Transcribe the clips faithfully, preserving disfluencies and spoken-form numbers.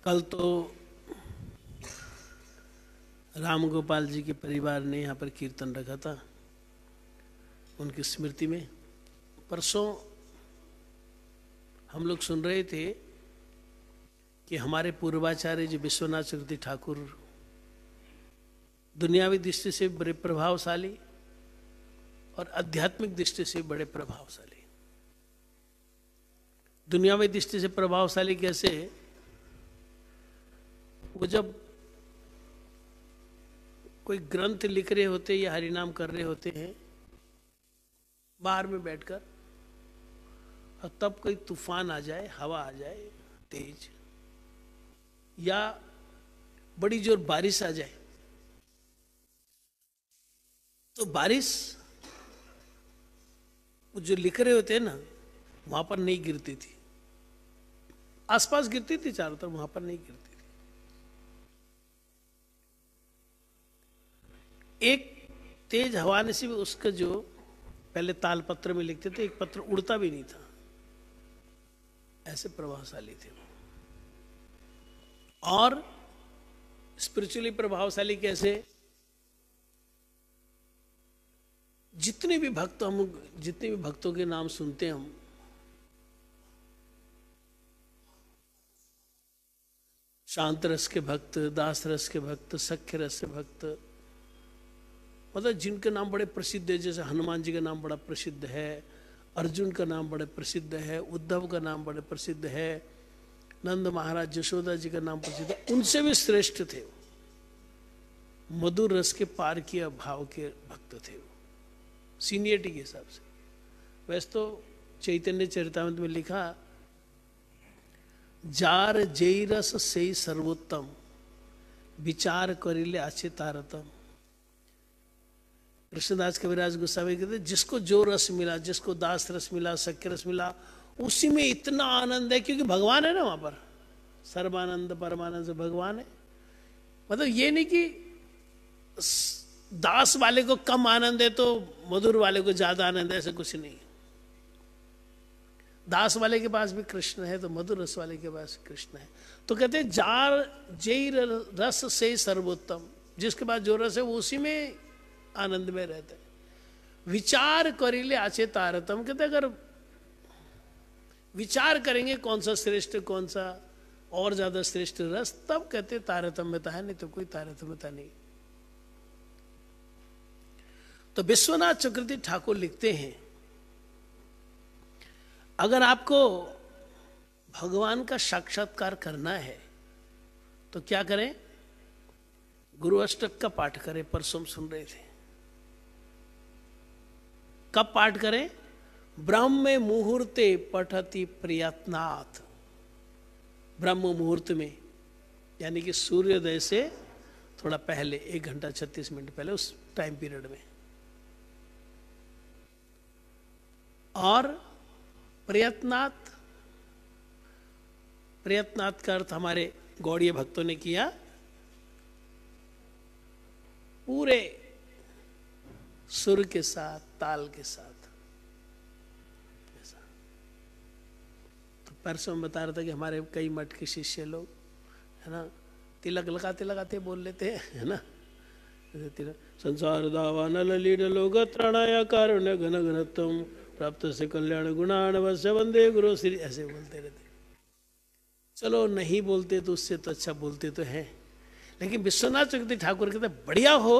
कल तो राम गोपाल जी के परिवार ने यहाँ पर कीर्तन रखा था उनकी स्मृति में। परसों हम लोग सुन रहे थे कि हमारे पूर्वाचार्य जी विश्वनाथ चक्रवर्ती ठाकुर दुनियावी दृष्टि से बड़े प्रभावशाली और आध्यात्मिक दृष्टि से बड़े प्रभावशाली। दुनियावी दृष्टि से प्रभावशाली कैसे? वो जब कोई ग्रंथ लिख रहे होते या हरिनाम कर रहे होते हैं बाहर में बैठकर, और तब कोई तूफान आ जाए, हवा आ जाए तेज, या बड़ी जोर बारिश आ जाए, तो बारिश वो जो लिख रहे होते हैं ना वहां पर नहीं गिरती थी, आसपास गिरती थी चारों तरफ, वहां पर नहीं गिरती थी। एक तेज हवा ने से उसका जो पहले ताल पत्र में लिखते थे, एक पत्र उड़ता भी नहीं था, ऐसे प्रभावशाली थे। और स्पिरिचुअली प्रभावशाली कैसे? जितने भी भक्त हम जितने भी भक्तों के नाम सुनते हैं हम, शांत रस के भक्त, दास रस के भक्त, सख्य रस के भक्त, मतलब जिनके नाम बड़े प्रसिद्ध है, जैसे हनुमान जी का नाम बड़ा प्रसिद्ध है, अर्जुन का नाम बड़े प्रसिद्ध है, उद्धव का नाम बड़े प्रसिद्ध है, नंद महाराज यशोदा जी का नाम प्रसिद्ध है, उनसे भी श्रेष्ठ थे। मधुर रस के पार किया भाव के भक्त थे वो, सीनियरिटी के हिसाब से। वैसे तो चैतन्य चरितामृत में लिखा, जार जय रस से सर्वोत्तम, विचार करिले अच्छे तारतम। कृष्णदास कविराज गोस्वामी कहते जिसको जो रस मिला, जिसको दास रस मिला, सख्य रस मिला, उसी में इतना आनंद है, क्योंकि भगवान है ना वहां पर, सर्वानंद परमानंद से भगवान है। मतलब ये नहीं कि दास वाले को कम आनंद है तो मधुर वाले को ज्यादा आनंद है, ऐसा कुछ नहीं। दास वाले के पास भी कृष्ण है तो मधुर रस वाले के पास कृष्ण है। तो कहते हैं जार जय रस से सर्वोत्तम, जिसके पास जो रस है वो उसी में आनंद में रहते हैं। विचार करिले आचे तारतम, कहते अगर विचार करेंगे कौन सा श्रेष्ठ, कौन सा और ज्यादा श्रेष्ठ रस, तब कहते तारतम्यता है, नहीं तो कोई तारतम्यता नहीं। तो विश्वनाथ चक्रवर्ती ठाकुर लिखते हैं, अगर आपको भगवान का साक्षात्कार करना है तो क्या करें? गुरु अष्टक का पाठ करें। परसों सुन रहे थे, कब पाठ करें? ब्रह्म मुहूर्ते पठति प्रयत्नात्, ब्रह्म मुहूर्त में, यानी कि सूर्योदय से थोड़ा पहले, एक घंटा छत्तीस मिनट पहले, उस टाइम पीरियड में। और प्रयत्नात्, प्रयत्नात् का अर्थ हमारे गौड़ीय भक्तों ने किया, पूरे सुर के साथ, ताल के साथ। ऐसा तो परसों बता रहा था कि हमारे कई मठ के शिष्य लोग है ना, तिलक लगाते लगाते बोल लेते हैं, है ना, संसार दावान ललीड लोग त्रणाया कारुण्य घन घनत्वम प्राप्त से कल्याण गुणान वश्य वंदे गुरु श्री, ऐसे बोलते रहते। चलो नहीं बोलते तो उससे तो अच्छा बोलते तो हैं, लेकिन विश्वनाथ चक्रवर्ती ठाकुर कहते बढ़िया हो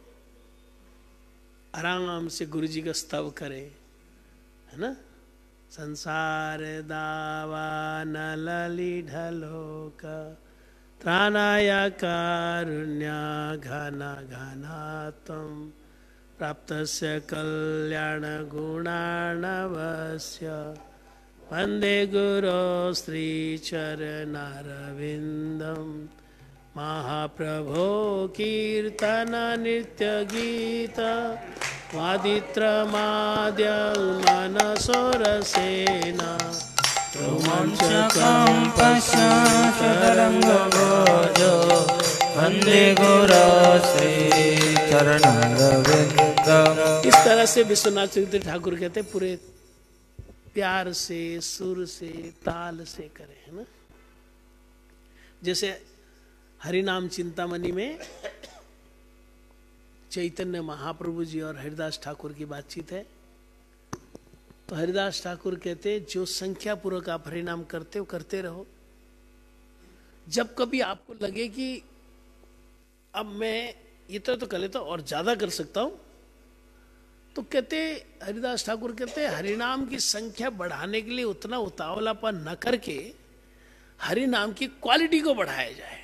आराम से गुरु जी का स्तव करे, है ना। संसार दावा न लली ढलोक त्राणाया कारुण्या घना घनात्म प्राप्त से कल्याण गुणानवश्य वंदे गुरो श्री चरणारविंदम। महाप्रभो कीर्तन नृत्य गीत वादित्रमाद्य मनसोरसेना रोमांचकं पश्यतरङ्गभोजो वन्दे गुरो श्री चरणारविन्दम्। इस तरह से विश्वनाथ चक्रवर्ती ठाकुर कहते पूरे प्यार से, सुर से, ताल से करें, है ना। जैसे हरिनाम चिंतामणि में चैतन्य महाप्रभु जी और हरिदास ठाकुर की बातचीत है। तो हरिदास ठाकुर कहते जो संख्या पूर्वक आप हरिनाम करते हो करते रहो। जब कभी आपको लगे कि अब मैं इतना तो कर लेता हूं और ज्यादा कर सकता हूं, तो कहते हरिदास ठाकुर कहते हरिनाम की संख्या बढ़ाने के लिए उतना उतावलापन न करके हरिनाम की क्वालिटी को बढ़ाया जाए,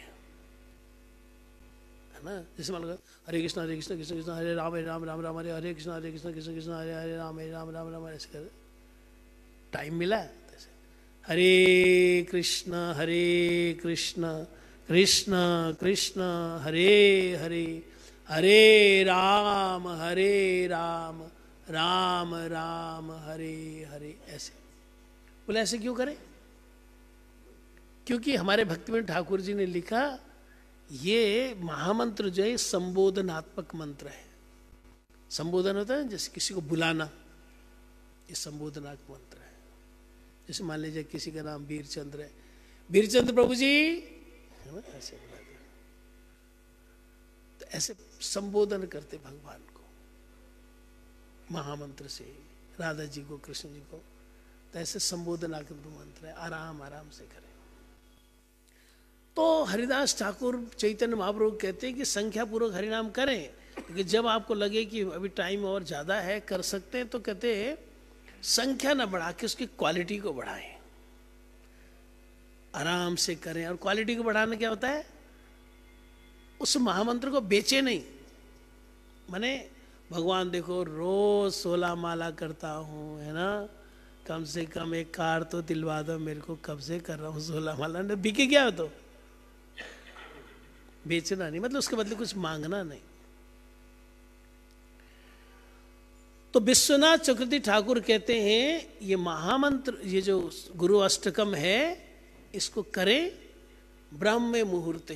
है ना। जैसे मान लो हरे कृष्ण हरे कृष्ण कृष्ण कृष्ण हरे राम हरे राम राम राम हरे हरे कृष्ण हरे कृष्ण कृष्ण कृष्ण हरे हरे राम हरे राम राम राम, ऐसे कर टाइम मिला ऐसे हरे कृष्ण हरे कृष्ण कृष्ण कृष्ण हरे हरे हरे राम हरे राम राम राम हरे हरे, ऐसे बोले। ऐसे क्यों करें? क्योंकि हमारे भक्तिविनोद ठाकुर जी ने लिखा ये महामंत्र जो है संबोधनात्मक मंत्र है। संबोधन होता है जैसे किसी को बुलाना, ये संबोधनात्मक मंत्र है। जैसे मान लीजिए किसी का नाम वीरचंद्र है, वीरचंद्र प्रभु जी, है ना, ऐसे बुलाते हैं। तो ऐसे संबोधन करते भगवान को महामंत्र से, राधा जी को, कृष्ण जी को। तो ऐसे संबोधनात्मक मंत्र है, आराम आराम से करें। तो हरिदास ठाकुर चैतन्य महाप्रभु कहते हैं कि संख्या पूर्वक हरिनाम करें, क्योंकि जब आपको लगे कि अभी टाइम और ज्यादा है, कर सकते हैं, तो कहते हैं संख्या ना बढ़ा के उसकी क्वालिटी को बढ़ाएं, आराम से करें। और क्वालिटी को बढ़ाना क्या होता है? उस महामंत्र को बेचे नहीं। माने भगवान देखो रोज सोलह माला करता हूं, है ना, कम से कम एक कार तो दिलवा दो मेरे को, कब से कर रहा हूं सोलह माला, ने बिके क्या हो? तो बेचना नहीं, मतलब उसके बदले कुछ मांगना नहीं। तो विश्वनाथ चक्रवर्ती ठाकुर कहते हैं ये महामंत्र, ये जो गुरु अष्टकम है, इसको करें ब्रह्म मुहूर्ते।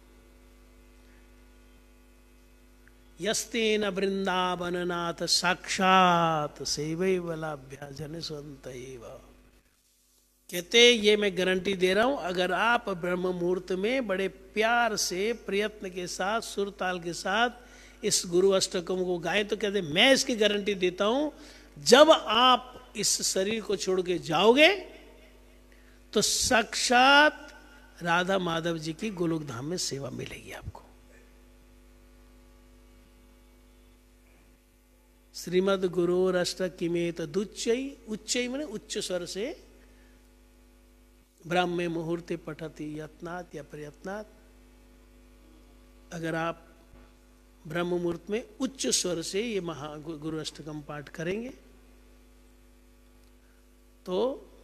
यस्तेन वृंदावन नाथ साक्षात सेवैवलाभ्या जन स्वंत एव। कहते ये मैं गारंटी दे रहा हूं, अगर आप ब्रह्म मुहूर्त में बड़े प्यार से, प्रयत्न के साथ, सुर ताल के साथ इस गुरु अष्टकम को गाएं, तो कहते मैं इसकी गारंटी देता हूं, जब आप इस शरीर को छोड़ के जाओगे तो साक्षात राधा माधव जी की गोलोक धाम में सेवा मिलेगी आपको। श्रीमद गुरु अष्टकिमेत दुच्चई, उच्चई माने उच्च स्वर से, ब्राह्मे मुहूर्ते पठति यत्नात् या प्रयत्नात्। अगर आप ब्रह्म मुहूर्त में उच्च स्वर से ये महा गुरु अष्टकम पाठ करेंगे तो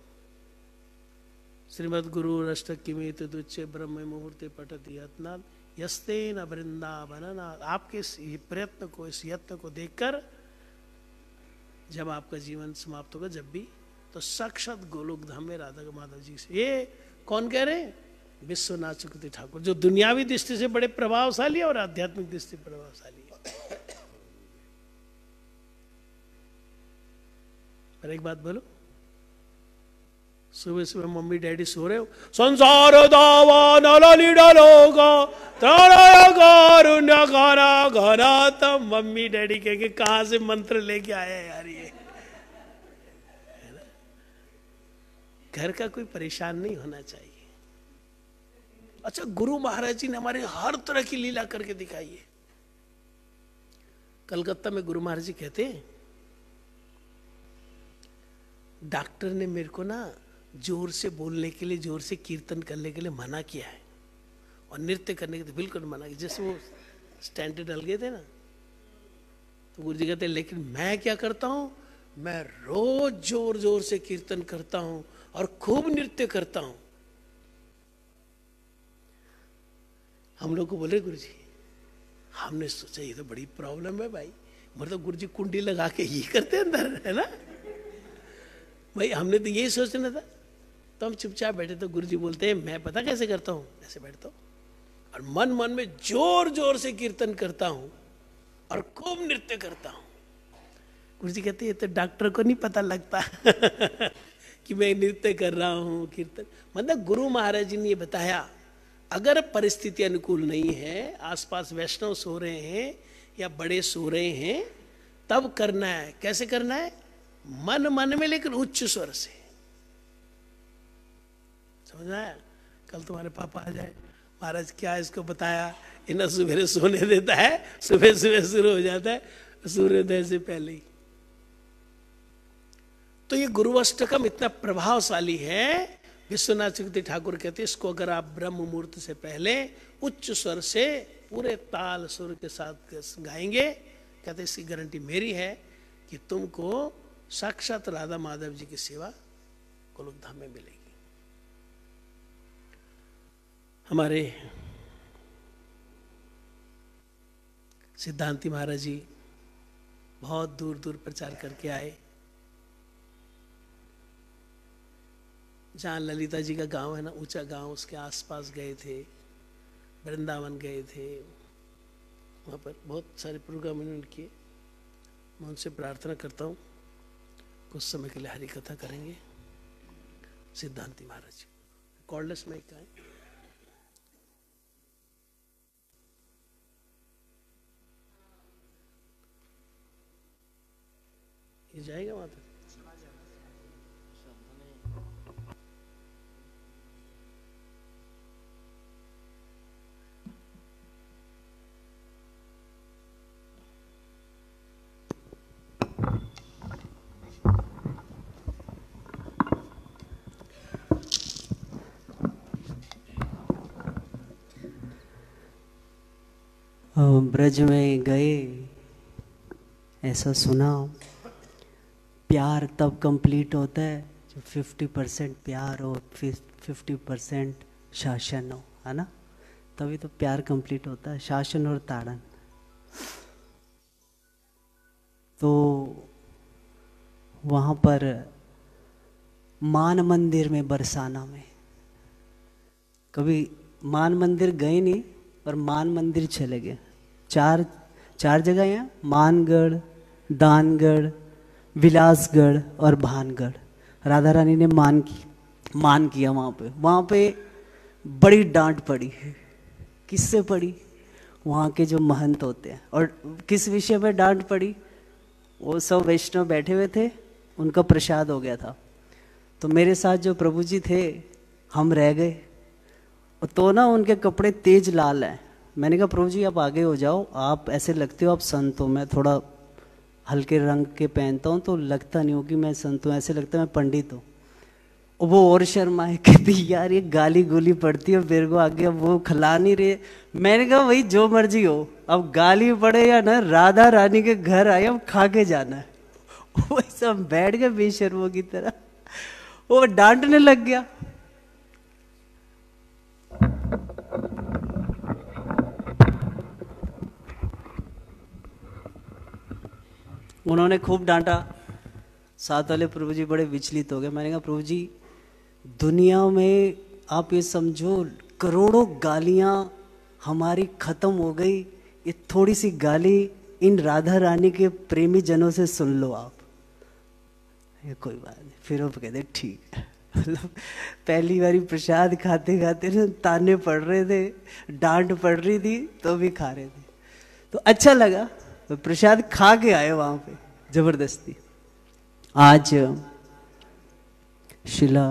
श्रीमद गुरु अष्टकिमेत दुच्चे ब्रह्म मुहूर्ते पठति यत्नात् यस्तेन वृंदावन। आपके इस प्रयत्न को, इस यत्न को देखकर जब आपका जीवन समाप्त होगा, जब भी, तो साक्षात गोलोक धाम में राधा माधव जी से। ये कौन कह रहे हैं? विश्वनाथ चक्रवर्ती ठाकुर, जो दुनियावी दृष्टि से बड़े प्रभावशाली है और आध्यात्मिक दृष्टि से प्रभावशाली है। पर एक बात बोलो, सुबह सुबह मम्मी डैडी सो रहे हो, संसार दावा नलली डलोगा कारुण्य घरा घरा, तब मम्मी डैडी कह के कहां से मंत्र लेके आया यार ये। घर का कोई परेशान नहीं होना चाहिए। अच्छा, गुरु महाराज जी ने हमारे हर तरह की लीला करके दिखाई है। कलकत्ता में गुरु महाराज जी कहते हैं, डॉक्टर ने मेरे को ना जोर से बोलने के लिए, जोर से कीर्तन करने के लिए मना किया है, और नृत्य करने के लिए बिल्कुल मना किया। जैसे वो स्टैंड डल गए थे ना, तो गुरु जी कहते हैं लेकिन मैं क्या करता हूं, मैं रोज जोर जोर से कीर्तन करता हूं और खूब नृत्य करता हूं। हम लोग को बोले गुरु जी, हमने सोचा ये तो बड़ी प्रॉब्लम है भाई, मतलब गुरु जी कुंडी लगा के ये करते अंदर, है ना भाई, हमने तो यही सोचना था। तो हम चुपचाप बैठे, तो गुरु जी बोलते हैं मैं पता कैसे करता हूं, ऐसे बैठता हूं और मन मन में जोर जोर से कीर्तन करता हूं और खूब नृत्य करता हूं। गुरु जी कहते हैं ये तो डॉक्टर को नहीं पता लगता कि मैं नृत्य कर रहा हूं, कीर्तन। मतलब गुरु महाराज जी ने ये बताया, अगर परिस्थिति अनुकूल नहीं है, आसपास वैष्णव सो रहे हैं या बड़े सो रहे हैं, तब करना है। कैसे करना है? मन मन में, लेकिन उच्च स्वर से। समझ आया? कल तुम्हारे पापा आ जाए, महाराज क्या इसको बताया, इन्हें सुबह सोने देता है, सुबह सुबह शुरू हो जाता है सूर्योदय से पहले ही। तो ये गुरु अष्टकम इतना प्रभावशाली है। विश्वनाथ चक्रवर्ती ठाकुर कहते हैं इसको अगर आप ब्रह्म मुहूर्त से पहले उच्च स्वर से पूरे ताल सुर के साथ गाएंगे, कहते इसकी गारंटी मेरी है कि तुमको साक्षात राधा माधव जी की सेवा गोलोकधाम में मिलेगी। हमारे सिद्धांती महाराज जी बहुत दूर दूर प्रचार करके आए। जहाँ ललिता जी का गांव है ना, ऊंचा गांव, उसके आसपास गए थे, वृंदावन गए थे, वहाँ पर बहुत सारे प्रोग्राम उन्होंने किए। मैं उनसे प्रार्थना करता हूँ कुछ समय के लिए हरि कथा करेंगे। सिद्धांती महाराज जी कॉर्डलेस माइक का है। ये जाएगा वहां तक? ब्रज में गए, ऐसा सुना, प्यार तब कंप्लीट होता है जब फिफ्टी परसेंट प्यार हो, फिफ्टी परसेंट शासन हो, है ना? तभी तो प्यार कंप्लीट होता है, शासन और ताड़न। तो वहाँ पर मान मंदिर में, बरसाना में, कभी मान मंदिर गए नहीं और मान मंदिर चले गए। चार चार जगह हैं, मानगढ़, दानगढ़, विलासगढ़ और भानगढ़। राधा रानी ने मान की मान किया वहाँ पे। वहाँ पे बड़ी डांट पड़ी। किससे पड़ी? वहाँ के जो महंत होते हैं। और किस विषय में डांट पड़ी? वो सब वैष्णव बैठे हुए थे, उनका प्रसाद हो गया था। तो मेरे साथ जो प्रभु जी थे, हम रह गए। तो ना उनके कपड़े तेज लाल हैं। मैंने कहा प्रभु जी आप आगे हो जाओ, आप ऐसे लगते हो आप संत हो। मैं थोड़ा हल्के रंग के पहनता हूँ तो लगता नहीं हो कि मैं संत हूँ, ऐसे लगता है मैं पंडित हूँ। वो और शर्माए, कहती यार ये गाली गोली पड़ती है मेरे को आगे, अब वो खिला नहीं रहे। मैंने कहा वही जो मर्जी हो, अब गाली पड़े या ना, राधा रानी के घर आए, अब खा के जाना है। वो सब बैठ गए बेशर्मों की तरह, वो डांटने लग गया। उन्होंने खूब डांटा। साथ वाले प्रभु जी बड़े विचलित हो गए। मैंने कहा प्रभु जी दुनिया में आप ये समझो करोड़ों गालियां हमारी खत्म हो गई, ये थोड़ी सी गाली इन राधा रानी के प्रेमी जनों से सुन लो आप। ये कोई बात नहीं। फिर वो कहते ठीक है। मतलब पहली बारी प्रसाद खाते खाते ना ताने पड़ रहे थे, डांट पड़ रही थी, तो भी खा रहे थे। तो अच्छा लगा, तो प्रसाद खा के आए वहां पे जबरदस्ती। आज शिला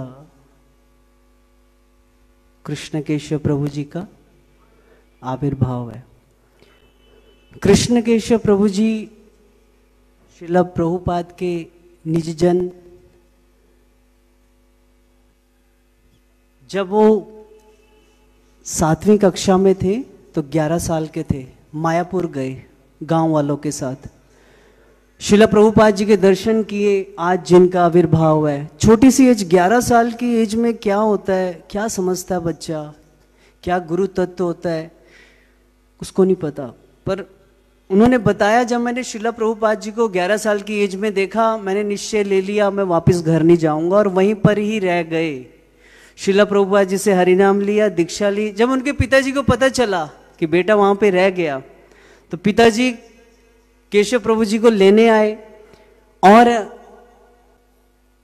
कृष्ण केशव प्रभु जी का आविर्भाव है। कृष्ण केशव प्रभु जी शिला प्रभुपाद के निज जन। जब वो सातवीं कक्षा में थे तो ग्यारह साल के थे, मायापुर गए गांव वालों के साथ। शिला प्रभुपाद जी के दर्शन किए। आज जिनका आविर्भाव है, छोटी सी एज, ग्यारह साल की एज में क्या होता है, क्या समझता है बच्चा, क्या गुरु तत्व होता है, उसको नहीं पता। पर उन्होंने बताया, जब मैंने शिला प्रभुपाद जी को ग्यारह साल की एज में देखा, मैंने निश्चय ले लिया मैं वापस घर नहीं जाऊंगा, और वहीं पर ही रह गए। शिला प्रभुपाद जी से हरिनाम लिया, दीक्षा ली। जब उनके पिताजी को पता चला कि बेटा वहां पे रह गया, तो पिताजी केशव प्रभु जी को लेने आए। और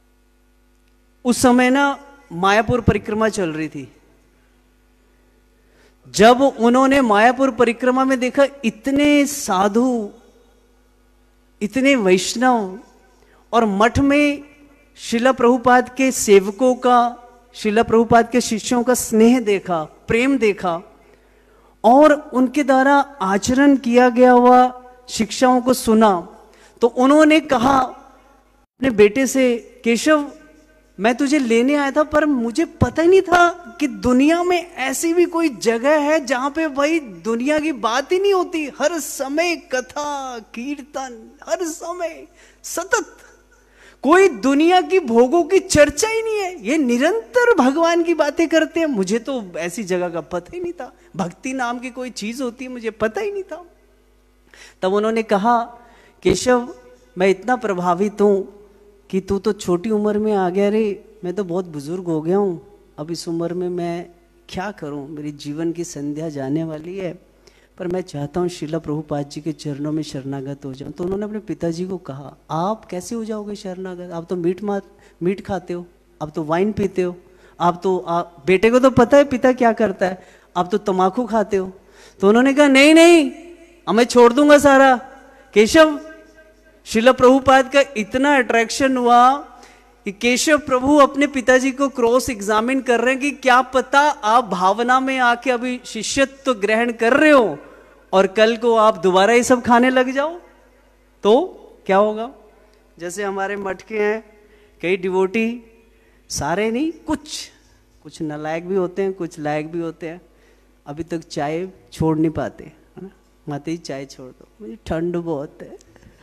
उस समय ना मायापुर परिक्रमा चल रही थी। जब उन्होंने मायापुर परिक्रमा में देखा इतने साधु, इतने वैष्णव, और मठ में शिला प्रभुपाद के सेवकों का, शिला प्रभुपाद के शिष्यों का स्नेह देखा, प्रेम देखा, और उनके द्वारा आचरण किया गया हुआ शिक्षाओं को सुना, तो उन्होंने कहा अपने बेटे से, केशव मैं तुझे लेने आया था पर मुझे पता ही नहीं था कि दुनिया में ऐसी भी कोई जगह है जहां पे भाई दुनिया की बात ही नहीं होती, हर समय कथा कीर्तन, हर समय सतत, कोई दुनिया की भोगों की चर्चा ही नहीं है, ये निरंतर भगवान की बातें करते हैं। मुझे तो ऐसी जगह का पता ही नहीं था, भक्ति नाम की कोई चीज होती है मुझे पता ही नहीं था। तब उन्होंने कहा, केशव मैं इतना प्रभावित हूं कि तू तो छोटी उम्र में आ गया रे, मैं तो बहुत बुजुर्ग हो गया हूं, अब इस उम्र में मैं क्या करूं, मेरी जीवन की संध्या जाने वाली है, पर मैं चाहता हूं शिला प्रभुपाद जी के चरणों में शरणागत हो जाऊं। तो उन्होंने अपने पिताजी को कहा, आप कैसे हो जाओगे शरणागत, आप तो मीट मात मीट खाते हो, आप तो वाइन पीते हो, आप तो आप, बेटे को तो पता है पिता क्या करता है, आप तो तम्बाकू खाते हो। तो उन्होंने कहा नहीं नहीं, अब मैं छोड़ दूंगा सारा। केशव, शिला प्रभुपाद का इतना अट्रैक्शन हुआ कि केशव प्रभु अपने पिताजी को क्रॉस एग्जामिन कर रहे हैं कि क्या पता आप भावना में आके अभी शिष्यत्व तो ग्रहण कर रहे हो और कल को आप दोबारा ये सब खाने लग जाओ तो क्या होगा। जैसे हमारे मठ के हैं कई डिवोटी, सारे नहीं, कुछ कुछ नालायक भी होते हैं, कुछ लायक भी होते हैं, अभी तक चाय छोड़ नहीं पाते, है ना। माता जी चाय छोड़ दो, मुझे ठंड बहुत है,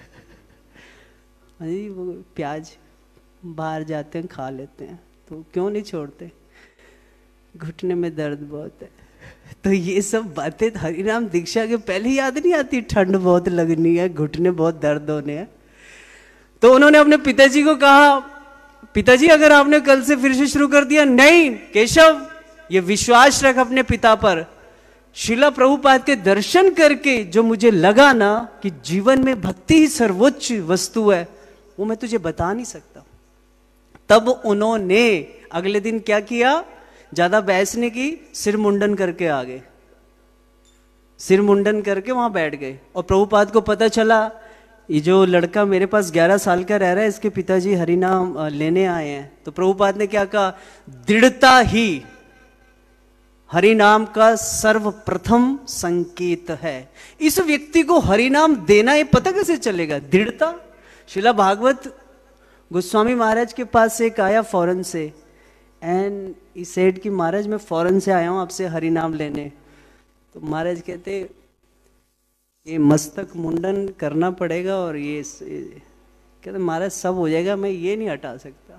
जी वो प्याज बाहर जाते हैं खा लेते हैं, तो क्यों नहीं छोड़ते, घुटने में दर्द बहुत है। तो ये सब बातें हरिनाम दीक्षा के पहले याद नहीं आती, ठंड बहुत लगनी है, घुटने बहुत दर्द होने हैं। तो उन्होंने अपने पिताजी को कहा, पिताजी अगर आपने कल से फिर से शुरू कर दिया, नहीं केशव ये विश्वास रख अपने पिता पर, शिला प्रभुपाद के दर्शन करके जो मुझे लगा ना कि जीवन में भक्ति ही सर्वोच्च वस्तु है, वो मैं तुझे बता नहीं सकता। तब उन्होंने अगले दिन क्या किया, ज्यादा बहस नहीं की, सिर मुंडन करके आ गए, सिर मुंडन करके वहां बैठ गए। और प्रभुपाद को पता चला ये जो लड़का मेरे पास ग्यारह साल का रह रहा है, इसके पिताजी हरिनाम लेने आए हैं। तो प्रभुपाद ने क्या कहा, दृढ़ता ही हरिनाम का सर्वप्रथम संकेत है। इस व्यक्ति को हरिनाम देना ये पता कैसे चलेगा, दृढ़ता। शिला भागवत गोस्वामी महाराज के पास एक आया फौरन से, एंड ई सेड कि महाराज मैं फौरन से आया हूं आपसे हरिनाम लेने। तो महाराज कहते ये मस्तक मुंडन करना पड़ेगा और ये कहते महाराज सब हो जाएगा, मैं ये नहीं हटा सकता।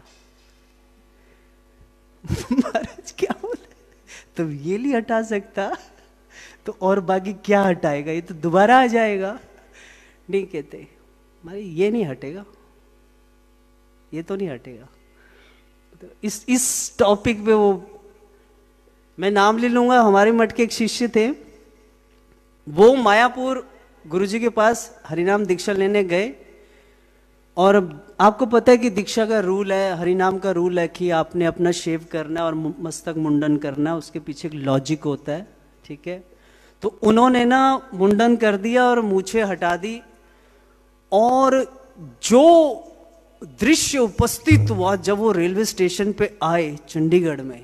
महाराज क्या बोले, तो ये नहीं हटा सकता तो और बाकी क्या हटाएगा, ये तो दोबारा आ जाएगा। नहीं कहते महाराज ये नहीं हटेगा, ये तो नहीं हटेगा। तो इस इस टॉपिक पे वो मैं नाम ले लूंगा, हमारे मठ के एक शिष्य थे, वो मायापुर गुरुजी के पास हरिनाम दीक्षा लेने गए। और आपको पता है कि दीक्षा का रूल है, हरिनाम का रूल है कि आपने अपना शेव करना और मस्तक मुंडन करना, उसके पीछे एक लॉजिक होता है, ठीक है। तो उन्होंने ना मुंडन कर दिया और मूछें हटा दी, और जो दृश्य उपस्थित हुआ जब वो रेलवे स्टेशन पे आए चंडीगढ़ में,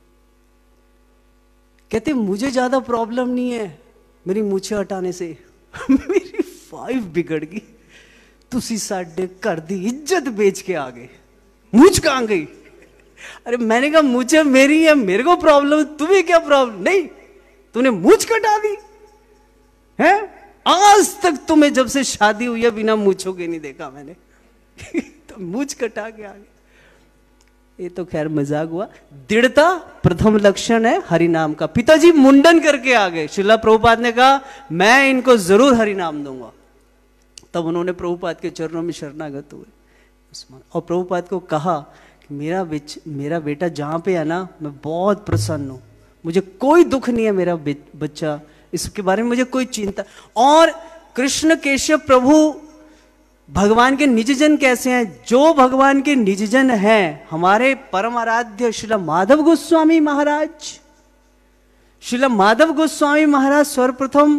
कहते मुझे ज्यादा प्रॉब्लम नहीं है मेरी मूछें हटाने से, मेरी फाइव बिगड़ गई, तुसी साडे कर दी इज्जत बेच के आ गए, मूछ कहां गई। अरे मैंने कहा मूछें मेरी है, मेरे को प्रॉब्लम, तुम्हें क्या प्रॉब्लम, नहीं तूने मूछ कटा दी है, आज तक तुम्हें जब से शादी हुई है बिना मूछों के नहीं देखा मैंने। तो मूछ कटा के आ गए। ये तो खैर मजाक हुआ। दृढ़ता प्रथम लक्षण है हरिनाम का। पिताजी मुंडन करके आ गए, शिला प्रभुपाद ने कहा मैं इनको जरूर हरिनाम दूंगा। तब उन्होंने प्रभुपाद के चरणों में शरणागत हुए और प्रभुपाद को कहा कि मेरा बिच, मेरा बेटा जहां पे है ना, मैं बहुत प्रसन्न हूं, मुझे कोई दुख नहीं है, मेरा बच्चा, इसके बारे में मुझे कोई चिंता। और कृष्ण केशव प्रभु भगवान के निजजन कैसे हैं, जो भगवान के निजजन हैं, हमारे परम आराध्य श्रील माधव गोस्वामी महाराज, श्रील माधव गोस्वामी महाराज सर्वप्रथम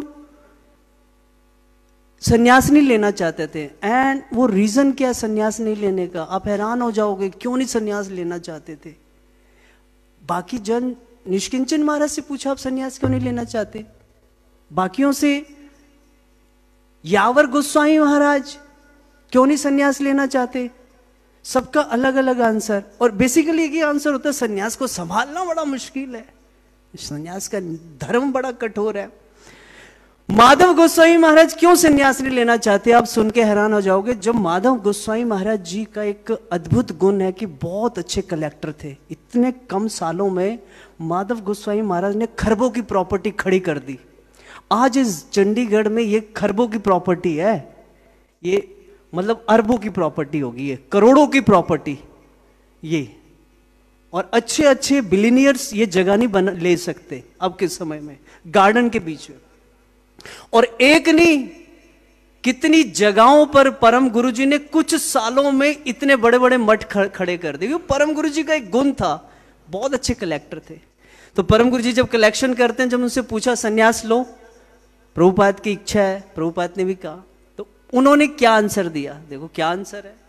संन्यास नहीं लेना चाहते थे। एंड वो रीजन क्या है संन्यास नहीं लेने का, आप हैरान हो जाओगे क्यों नहीं संन्यास लेना चाहते थे। बाकी जन निष्किंचन महाराज से पूछा आप संन्यास क्यों नहीं लेना चाहते, बाकियों से यावर गोस्वामी महाराज क्यों नहीं संन्यास लेना चाहते, सबका अलग अलग आंसर। और बेसिकली एक ही आंसर होता है संन्यास को संभालना बड़ा मुश्किल है, संन्यास का धर्म बड़ा कठोर है। माधव गोस्वामी महाराज क्यों संन्यास नहीं लेना चाहते, आप सुन के हैरान हो जाओगे। जब माधव गोस्वामी महाराज जी का एक अद्भुत गुण है कि बहुत अच्छे कलेक्टर थे। इतने कम सालों में माधव गोस्वामी महाराज ने खरबों की प्रॉपर्टी खड़ी कर दी। आज इस चंडीगढ़ में ये खरबों की प्रॉपर्टी है, ये मतलब अरबों की प्रॉपर्टी होगी, ये करोड़ों की प्रॉपर्टी ये। और अच्छे अच्छे बिलियनियर्स ये जगह नहीं बना ले सकते अब के समय में, गार्डन के बीच में। और एक नहीं कितनी जगहों पर परम गुरुजी ने कुछ सालों में इतने बड़े बड़े मठ खड़े कर दिए। परम गुरुजी का एक गुण था, बहुत अच्छे कलेक्टर थे। तो परम गुरुजी जब कलेक्शन करते हैं, जब उनसे पूछा संन्यास लो, प्रभुपाद की इच्छा है, प्रभुपाद ने भी कहा, तो उन्होंने क्या आंसर दिया, देखो क्या आंसर है।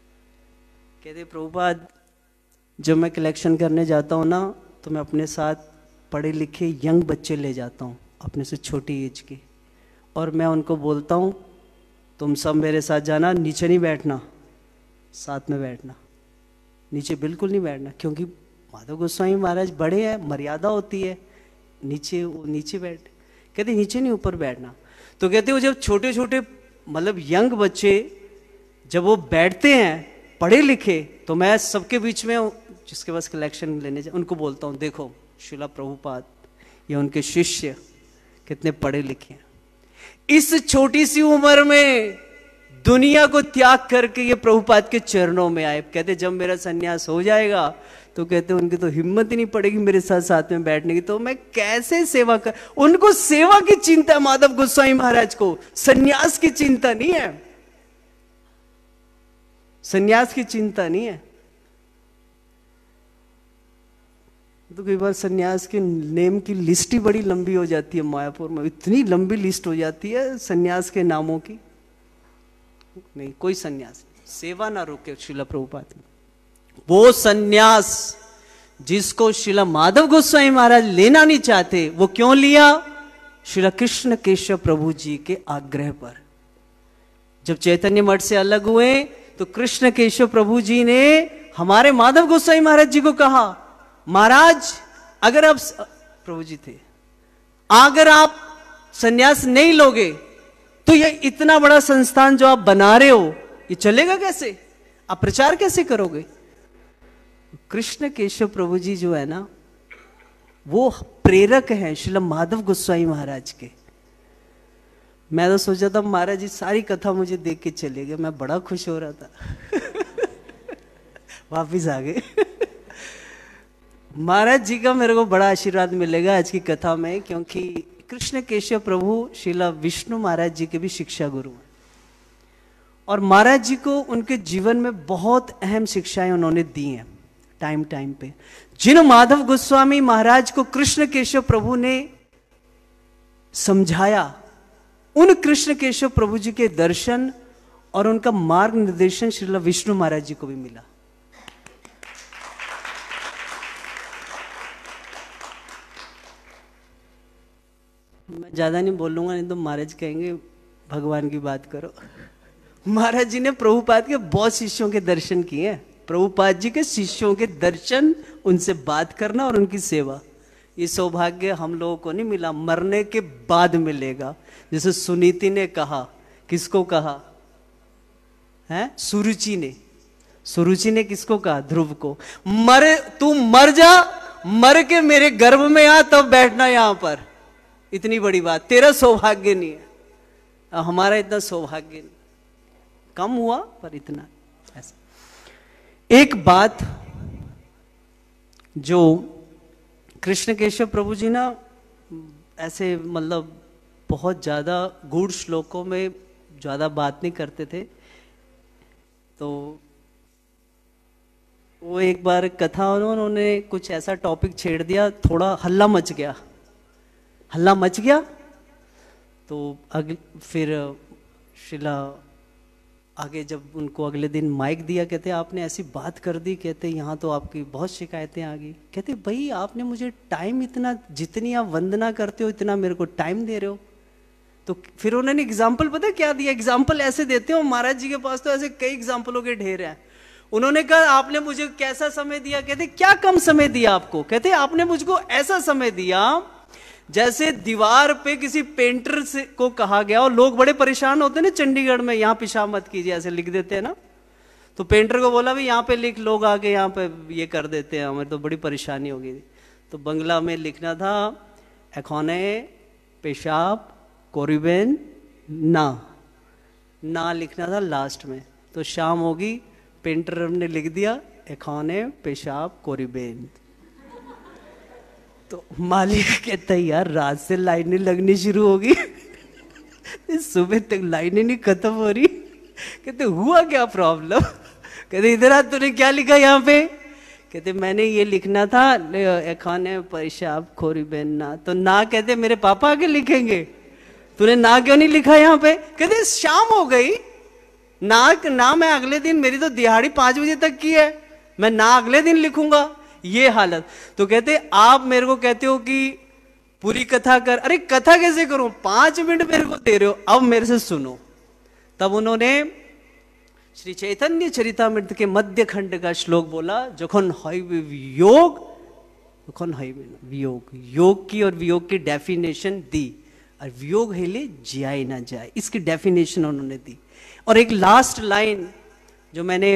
कहते प्रभुपाद जब मैं कलेक्शन करने जाता हूं ना, तो मैं अपने साथ पढ़े लिखे यंग बच्चे ले जाता हूं, अपने से छोटी एज के, और मैं उनको बोलता हूं तुम सब मेरे साथ जाना, नीचे नहीं बैठना, साथ में बैठना, नीचे बिल्कुल नहीं बैठना, क्योंकि माधव गोस्वामी महाराज बड़े हैं, मर्यादा होती है, नीचे नीचे बैठ। कहते नीचे नहीं ऊपर बैठना। तो कहते वो जब छोटे छोटे मतलब यंग बच्चे जब वो बैठते हैं पढ़े लिखे, तो मैं सबके बीच में जिसके पास कलेक्शन लेने जाए उनको बोलता हूँ देखो श्रीला प्रभुपाद या उनके शिष्य कितने पढ़े लिखे हैं, इस छोटी सी उम्र में दुनिया को त्याग करके ये प्रभुपाद के चरणों में आए। कहते जब मेरा सन्यास हो जाएगा तो कहते उनकी तो हिम्मत ही नहीं पड़ेगी मेरे साथ साथ में बैठने की, तो मैं कैसे सेवा कर। उनको सेवा की चिंता है माधव गोस्वामी महाराज को, सन्यास की चिंता नहीं है, सन्यास की चिंता नहीं है। तो कई बार सन्यास के नेम की लिस्ट ही बड़ी लंबी हो जाती है, मायापुर में इतनी लंबी लिस्ट हो जाती है सन्यास के नामों की। नहीं, कोई सन्यास सेवा ना रोके श्रीला प्रभुपाद में। वो सन्यास जिसको श्रीला माधव गोस्वामी महाराज लेना नहीं चाहते, वो क्यों लिया? श्रीला कृष्ण केशव प्रभु जी के आग्रह पर। जब चैतन्य मठ से अलग हुए तो कृष्ण केशव प्रभु जी ने हमारे माधव गोस्वामी महाराज जी को कहा, महाराज अगर आप, प्रभु जी थे, अगर आप सन्यास नहीं लोगे तो ये इतना बड़ा संस्थान जो आप बना रहे हो ये चलेगा कैसे, आप प्रचार कैसे करोगे? कृष्ण केशव प्रभु जी जो है ना, वो प्रेरक हैं श्रील माधव गोस्वामी महाराज के। मैं तो सोचा था महाराज जी सारी कथा मुझे देख के चले गए, मैं बड़ा खुश हो रहा था वापिस आ गए महाराज जी का मेरे को बड़ा आशीर्वाद मिलेगा आज की कथा में, क्योंकि कृष्ण केशव प्रभु श्रीला विष्णु महाराज जी के भी शिक्षा गुरु हैं। और महाराज जी को उनके जीवन में बहुत अहम शिक्षाएं उन्होंने दी हैं टाइम टाइम पे। जिन माधव गोस्वामी महाराज को कृष्ण केशव प्रभु ने समझाया, उन कृष्ण केशव प्रभु जी के दर्शन और उनका मार्ग निर्देशन श्रीला विष्णु महाराज जी को भी मिला। मैं ज्यादा नहीं बोलूंगा, नहीं तो महाराज कहेंगे भगवान की बात करो। महाराज जी ने प्रभुपाद के बहुत शिष्यों के दर्शन किए हैं, प्रभुपाद जी के शिष्यों के दर्शन, उनसे बात करना और उनकी सेवा, ये सौभाग्य हम लोगों को नहीं मिला, मरने के बाद मिलेगा। जैसे सुनीति ने कहा, किसको कहा है? सुरुचि ने। सुरुचि ने किसको कहा? ध्रुव को, मर तू मर जा, मर के मेरे गर्भ में आ तब बैठना यहां पर। इतनी बड़ी बात, तेरा सौभाग्य नहीं है, हमारा इतना सौभाग्य नहीं, कम हुआ पर इतना। ऐसा एक बात जो कृष्ण केशव प्रभु जी ना ऐसे मतलब बहुत ज्यादा गूढ़ श्लोकों में ज्यादा बात नहीं करते थे, तो वो एक बार कथा उन्होंने कुछ ऐसा टॉपिक छेड़ दिया, थोड़ा हल्ला मच गया हल्ला मच गया। तो अगले फिर शिला आगे जब उनको अगले दिन माइक दिया, कहते आपने ऐसी बात कर दी, कहते यहाँ तो आपकी बहुत शिकायतें आ गई। कहते भाई आपने मुझे टाइम इतना, जितनी आप वंदना करते हो इतना मेरे को टाइम दे रहे हो। तो फिर उन्होंने एग्जाम्पल पता क्या दिया, एग्जाम्पल ऐसे देते हो महाराज जी के पास तो ऐसे कई एग्जाम्पलों के ढेर हैं। उन्होंने कहा आपने मुझे कैसा समय दिया, कहते क्या कम समय दिया आपको, कहते आपने मुझको ऐसा समय दिया जैसे दीवार पे किसी पेंटर से को कहा गया, और लोग बड़े परेशान होते हैं ना चंडीगढ़ में, यहाँ पेशाब मत कीजिए ऐसे लिख देते हैं ना, तो पेंटर को बोला भाई यहाँ पे लिख, लोग आके यहाँ पे ये कर देते हैं, हमें तो बड़ी परेशानी होगी। तो बंगला में लिखना था एखोने पेशाब कोरिबेन ना, ना लिखना था लास्ट में। तो शाम होगी, पेंटर ने लिख दिया एखोने पेशाब कोरिबेन। तो मालिक कहता है यार रात से लाइनें लगनी शुरू होगी सुबह तक लाइनें नहीं खत्म हो रही। कहते हुआ क्या प्रॉब्लम, कहते इधर आ तूने क्या लिखा यहाँ पे, कहते मैंने ये लिखना था एखाने पेशाब कोरिबेन ना। तो ना कहते मेरे पापा आके लिखेंगे, तूने ना क्यों नहीं लिखा यहाँ पे, कहते शाम हो गई ना, ना मैं अगले दिन, मेरी तो दिहाड़ी पांच बजे तक की है, मैं ना अगले दिन लिखूंगा, ये हालत। तो कहते आप मेरे को कहते हो कि पूरी कथा कर, अरे कथा कैसे करूं, पांच मिनट मेरे को दे रहे हो, अब मेरे से सुनो। तब उन्होंने श्री चैतन्य चरितामृत के मध्य खंड का श्लोक बोला, जखन हईबे वियोग तखन हईबे वियोग, योग की और वियोग की डेफिनेशन दी, और वियोग हेले जियाई ना जाए, इसकी डेफिनेशन उन्होंने दी। और एक लास्ट लाइन जो मैंने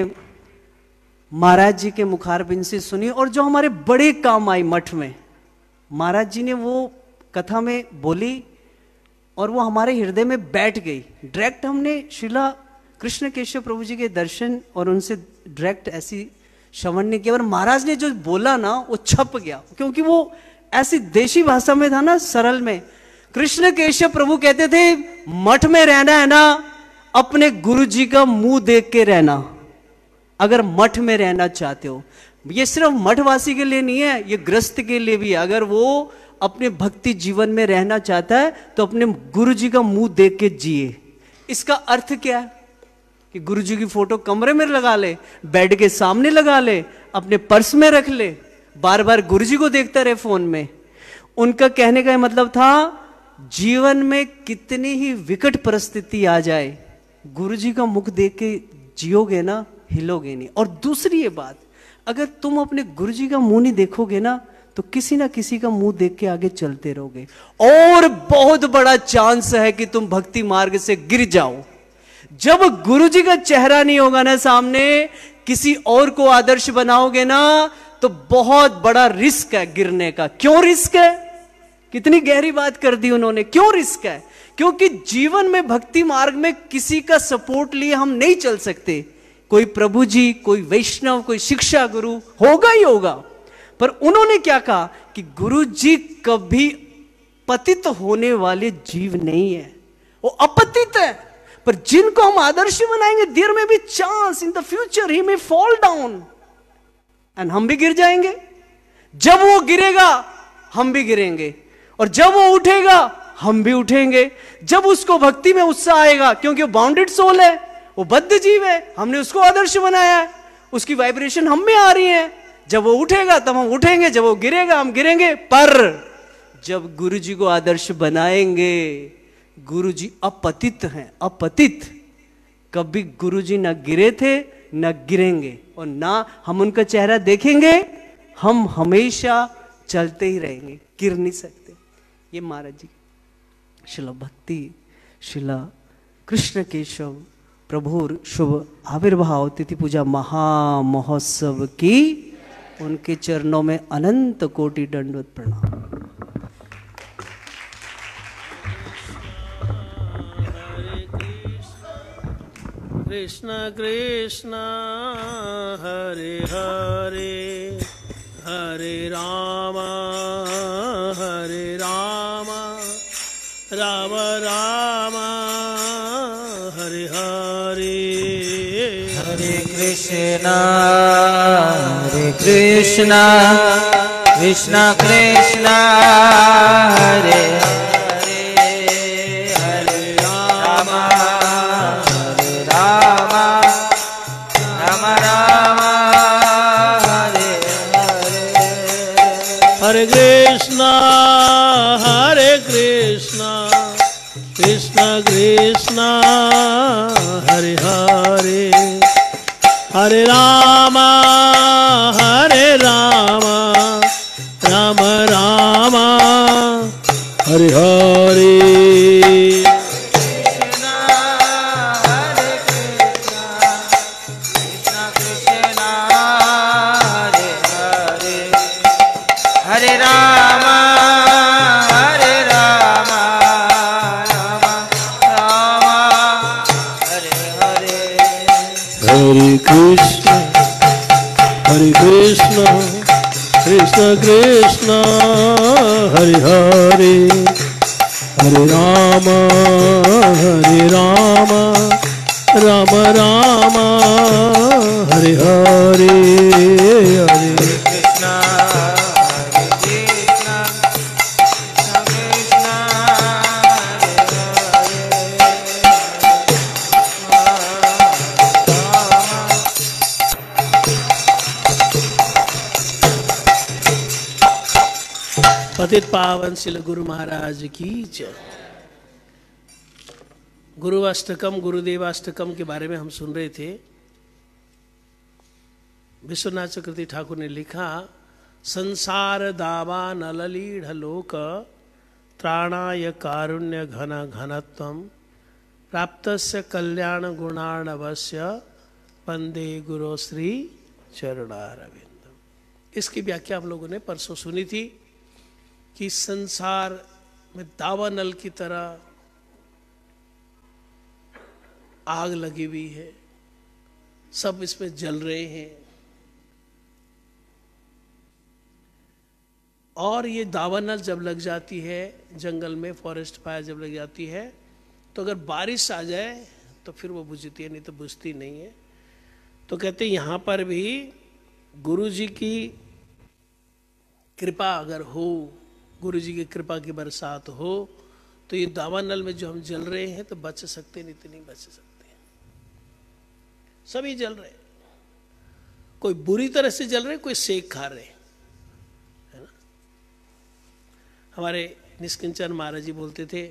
महाराज जी के मुखारबिंद से सुनी और जो हमारे बड़े काम आई मठ में, महाराज जी ने वो कथा में बोली और वो हमारे हृदय में बैठ गई। डायरेक्ट हमने श्रीला कृष्ण केशव प्रभु जी के दर्शन और उनसे डायरेक्ट ऐसी श्रवण नहीं किया, और महाराज ने जो बोला ना वो छप गया, क्योंकि वो ऐसी देशी भाषा में था ना, सरल में। कृष्ण केशव प्रभु कहते थे मठ में रहना है ना, अपने गुरु जी का मुंह देख के रहना, अगर मठ में रहना चाहते हो। ये सिर्फ मठवासी के लिए नहीं है, ये गृहस्थ के लिए भी है। अगर वो अपने भक्ति जीवन में रहना चाहता है तो अपने गुरु जी का मुंह देख के जिए। इसका अर्थ क्या है कि गुरु जी की फोटो कमरे में लगा ले, बेड के सामने लगा ले, अपने पर्स में रख ले, बार बार गुरु जी को देखता रहे फोन में। उनका कहने का मतलब था जीवन में कितनी ही विकट परिस्थिति आ जाए, गुरु जी का मुख देख के जियोगे ना, हिलोगे नहीं। और दूसरी ये बात, अगर तुम अपने गुरु जी का मुंह नहीं देखोगे ना, तो किसी ना किसी का मुंह देख के आगे चलते रहोगे, और बहुत बड़ा चांस है कि तुम भक्ति मार्ग से गिर जाओ। जब गुरु जी का चेहरा नहीं होगा ना सामने, किसी और को आदर्श बनाओगे ना, तो बहुत बड़ा रिस्क है गिरने का। क्यों रिस्क है, कितनी गहरी बात कर दी उन्होंने। क्यों रिस्क है, क्योंकि जीवन में भक्ति मार्ग में किसी का सपोर्ट लिए हम नहीं चल सकते। कोई प्रभु जी, कोई वैष्णव, कोई शिक्षा गुरु होगा ही होगा। पर उन्होंने क्या कहा कि गुरु जी कभी पतित होने वाले जीव नहीं है, वो अपतित है। पर जिनको हम आदर्श बनाएंगे, देयर में भी चांस इन द फ्यूचर ही में फॉल डाउन, एंड हम भी गिर जाएंगे। जब वो गिरेगा हम भी गिरेंगे, और जब वो उठेगा हम भी उठेंगे। जब उसको भक्ति में उत्साह आएगा, क्योंकि वो बाउंडेड सोल है, वो बद्ध जीव है, हमने उसको आदर्श बनाया है, उसकी वाइब्रेशन हम में आ रही है। जब वो उठेगा तब हम उठेंगे, जब वो गिरेगा हम गिरेंगे। पर जब गुरु जी को आदर्श बनाएंगे, गुरु जी अपतित हैं, अपतित। कभी गुरु जी ना गिरे थे ना गिरेंगे, और ना हम उनका चेहरा देखेंगे, हम हमेशा चलते ही रहेंगे, गिर नहीं सकते। ये महाराज जी शिला भक्ति शिला कृष्ण केशव प्रभुर शुभ आविर्भाव तिथि पूजा महा महोत्सव की उनके चरणों में अनंत कोटि दंडवत प्रणाम। कृष्ण कृष्ण हरे हरे, हरे राम हरे राम, राम राम हरे हरे। हरे कृष्णा हरे कृष्णा कृष्ण कृष्ण हरे हरे हरे राम हरे राम राम राम हरे हरे हरे कृष्णा हरे कृष्णा कृष्ण कृष्णा हरे हरे हरे राम हरे राम राम राम हरे हरे हरे राम हरे राम राम राम हरे हरे हरे कृष्ण हरे कृष्ण कृष्ण कृष्ण हरे हरे हरे राम हरे राम राम राम हरे हरे हरे कृष्ण हरे कृष्ण कृष्ण पतित पावन श्री गुरु महाराज की जय। गुरु अष्टकम गुरुदेवाष्टकम के बारे में हम सुन रहे थे। विश्वनाथ चक्रवर्ती ठाकुर ने लिखा, संसार दावा नललीढ़ लोक त्राणाय कारुण्य घन घनत्वम प्राप्तस्य कल्याण गुणार्णवस्य वंदे गुरु श्री चरणारविंदम। इसकी व्याख्या हम लोगों ने परसों सुनी थी कि संसार में दावानल की तरह आग लगी हुई है, सब इसमें जल रहे हैं और ये दावानल जब लग जाती है जंगल में, फॉरेस्ट फायर जब लग जाती है तो अगर बारिश आ जाए तो फिर वो बुझती है, नहीं तो बुझती नहीं है। तो कहते हैं यहाँ पर भी गुरु जी की कृपा अगर हो, गुरु जी की कृपा की बरसात हो तो ये दावानल में जो हम जल रहे हैं तो बच सकते, नहीं तो नहीं बच सकते। सभी जल रहे, कोई बुरी तरह से जल रहे, कोई सेक खा रहे, है ना। हमारे निष्किंचन महाराज जी बोलते थे,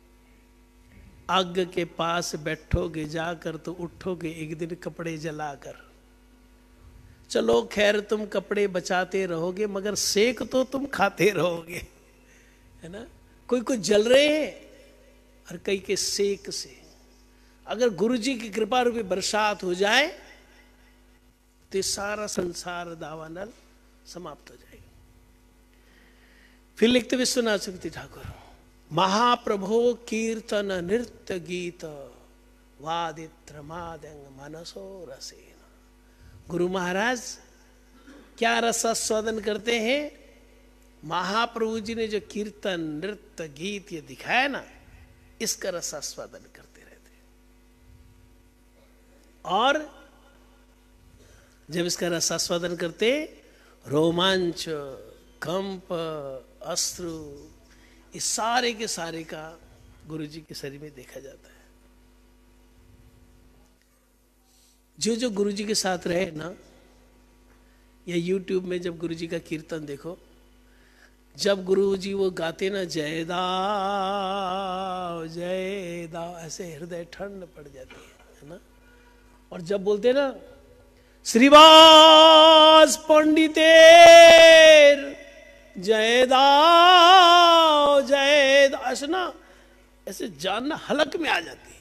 आग के पास बैठोगे जाकर तो उठोगे एक दिन कपड़े जलाकर। चलो खैर तुम कपड़े बचाते रहोगे मगर सेक तो तुम खाते रहोगे, है ना। कोई कोई जल रहे हैं और कई के सेक से। अगर गुरु जी की कृपा रूपी बरसात हो जाए तो सारा संसार दावानल समाप्त हो जाएगा। फिर लिखते विश्वनाथ चक्रवर्ती ठाकुर, महाप्रभो कीर्तन नृत्य गीत वादित्र मादंग मनसो रसेन। गुरु महाराज क्या रसास्वादन करते हैं? महाप्रभु जी ने जो कीर्तन नृत्य गीत ये दिखाया ना, इसका रसास्वादन करते रहते हैं। और जब इसका रसास्वादन करते, रोमांच, कंप, अश्रु, इस सारे के सारे का गुरु जी के शरीर में देखा जाता है। जो जो गुरु जी के साथ रहे ना, या यूट्यूब में जब गुरु जी का कीर्तन देखो, जब गुरु जी वो गाते ना, जय दाव जय दाव, ऐसे हृदय ठंड पड़ जाती है, है ना। और जब बोलते ना श्रीवास पंडितेर जय दाव जय दाव, ऐसे ना, ऐसे जानना हलक में आ जाती है।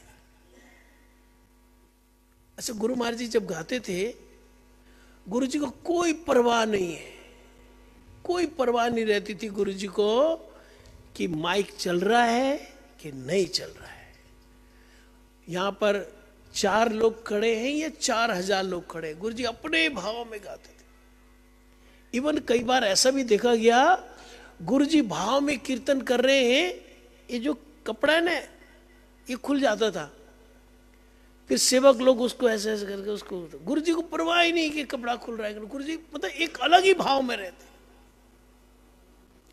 ऐसे गुरु महाराज जी जब गाते थे, गुरु जी को कोई परवाह नहीं है, कोई परवाह नहीं रहती थी गुरु जी को कि माइक चल रहा है कि नहीं चल रहा है। यहां पर चार लोग खड़े हैं या चार हजार लोग खड़े हैं, गुरु जी अपने भाव में गाते थे। इवन कई बार ऐसा भी देखा गया, गुरु जी भाव में कीर्तन कर रहे हैं, ये जो कपड़ा है ना ये खुल जाता था, फिर सेवक लोग उसको ऐसे ऐसे करके उसको, गुरु जी को परवाह ही नहीं कि कपड़ा खुल रहा है। गुरु जी मतलब एक अलग ही भाव में रहते।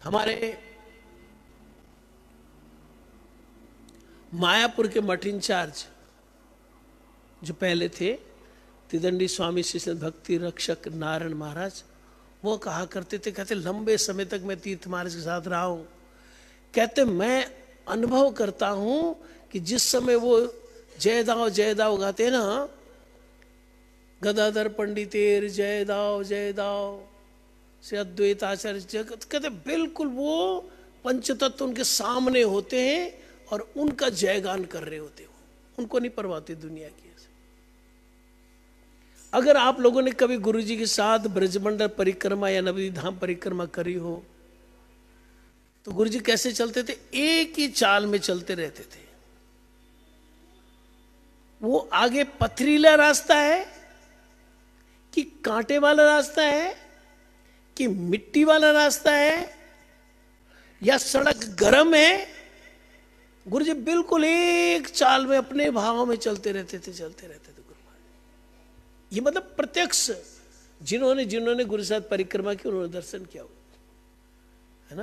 हमारे मायापुर के मठ इंचार्ज जो पहले थे तिदंडी स्वामी शिष्य भक्ति रक्षक नारायण महाराज, वो कहा करते थे, कहते लंबे समय तक मैं तीर्थ महाराज के साथ रहा हूं, कहते मैं अनुभव करता हूं कि जिस समय वो जयदाव जयदाव गाते ना, गदाधर पंडितेर जयदाव जयदाव से अद्वैत आचार्य जगत, कहते बिल्कुल वो पंचतत्व उनके सामने होते हैं और उनका जयगान कर रहे होते हो, उनको नहीं परवाहती दुनिया की। अगर आप लोगों ने कभी गुरुजी के साथ ब्रजमंडल परिक्रमा या नवद्वीप धाम परिक्रमा करी हो तो गुरुजी कैसे चलते थे? एक ही चाल में चलते रहते थे। वो आगे पथरीला रास्ता है कि कांटे वाला रास्ता है कि मिट्टी वाला रास्ता है या सड़क गर्म है, गुरुजी बिल्कुल एक चाल में अपने भाव में चलते रहते थे चलते रहते थे। ये मतलब प्रत्यक्ष जिन्होंने जिन्होंने गुरु साथ परिक्रमा की उन्होंने दर्शन किया हो, है ना।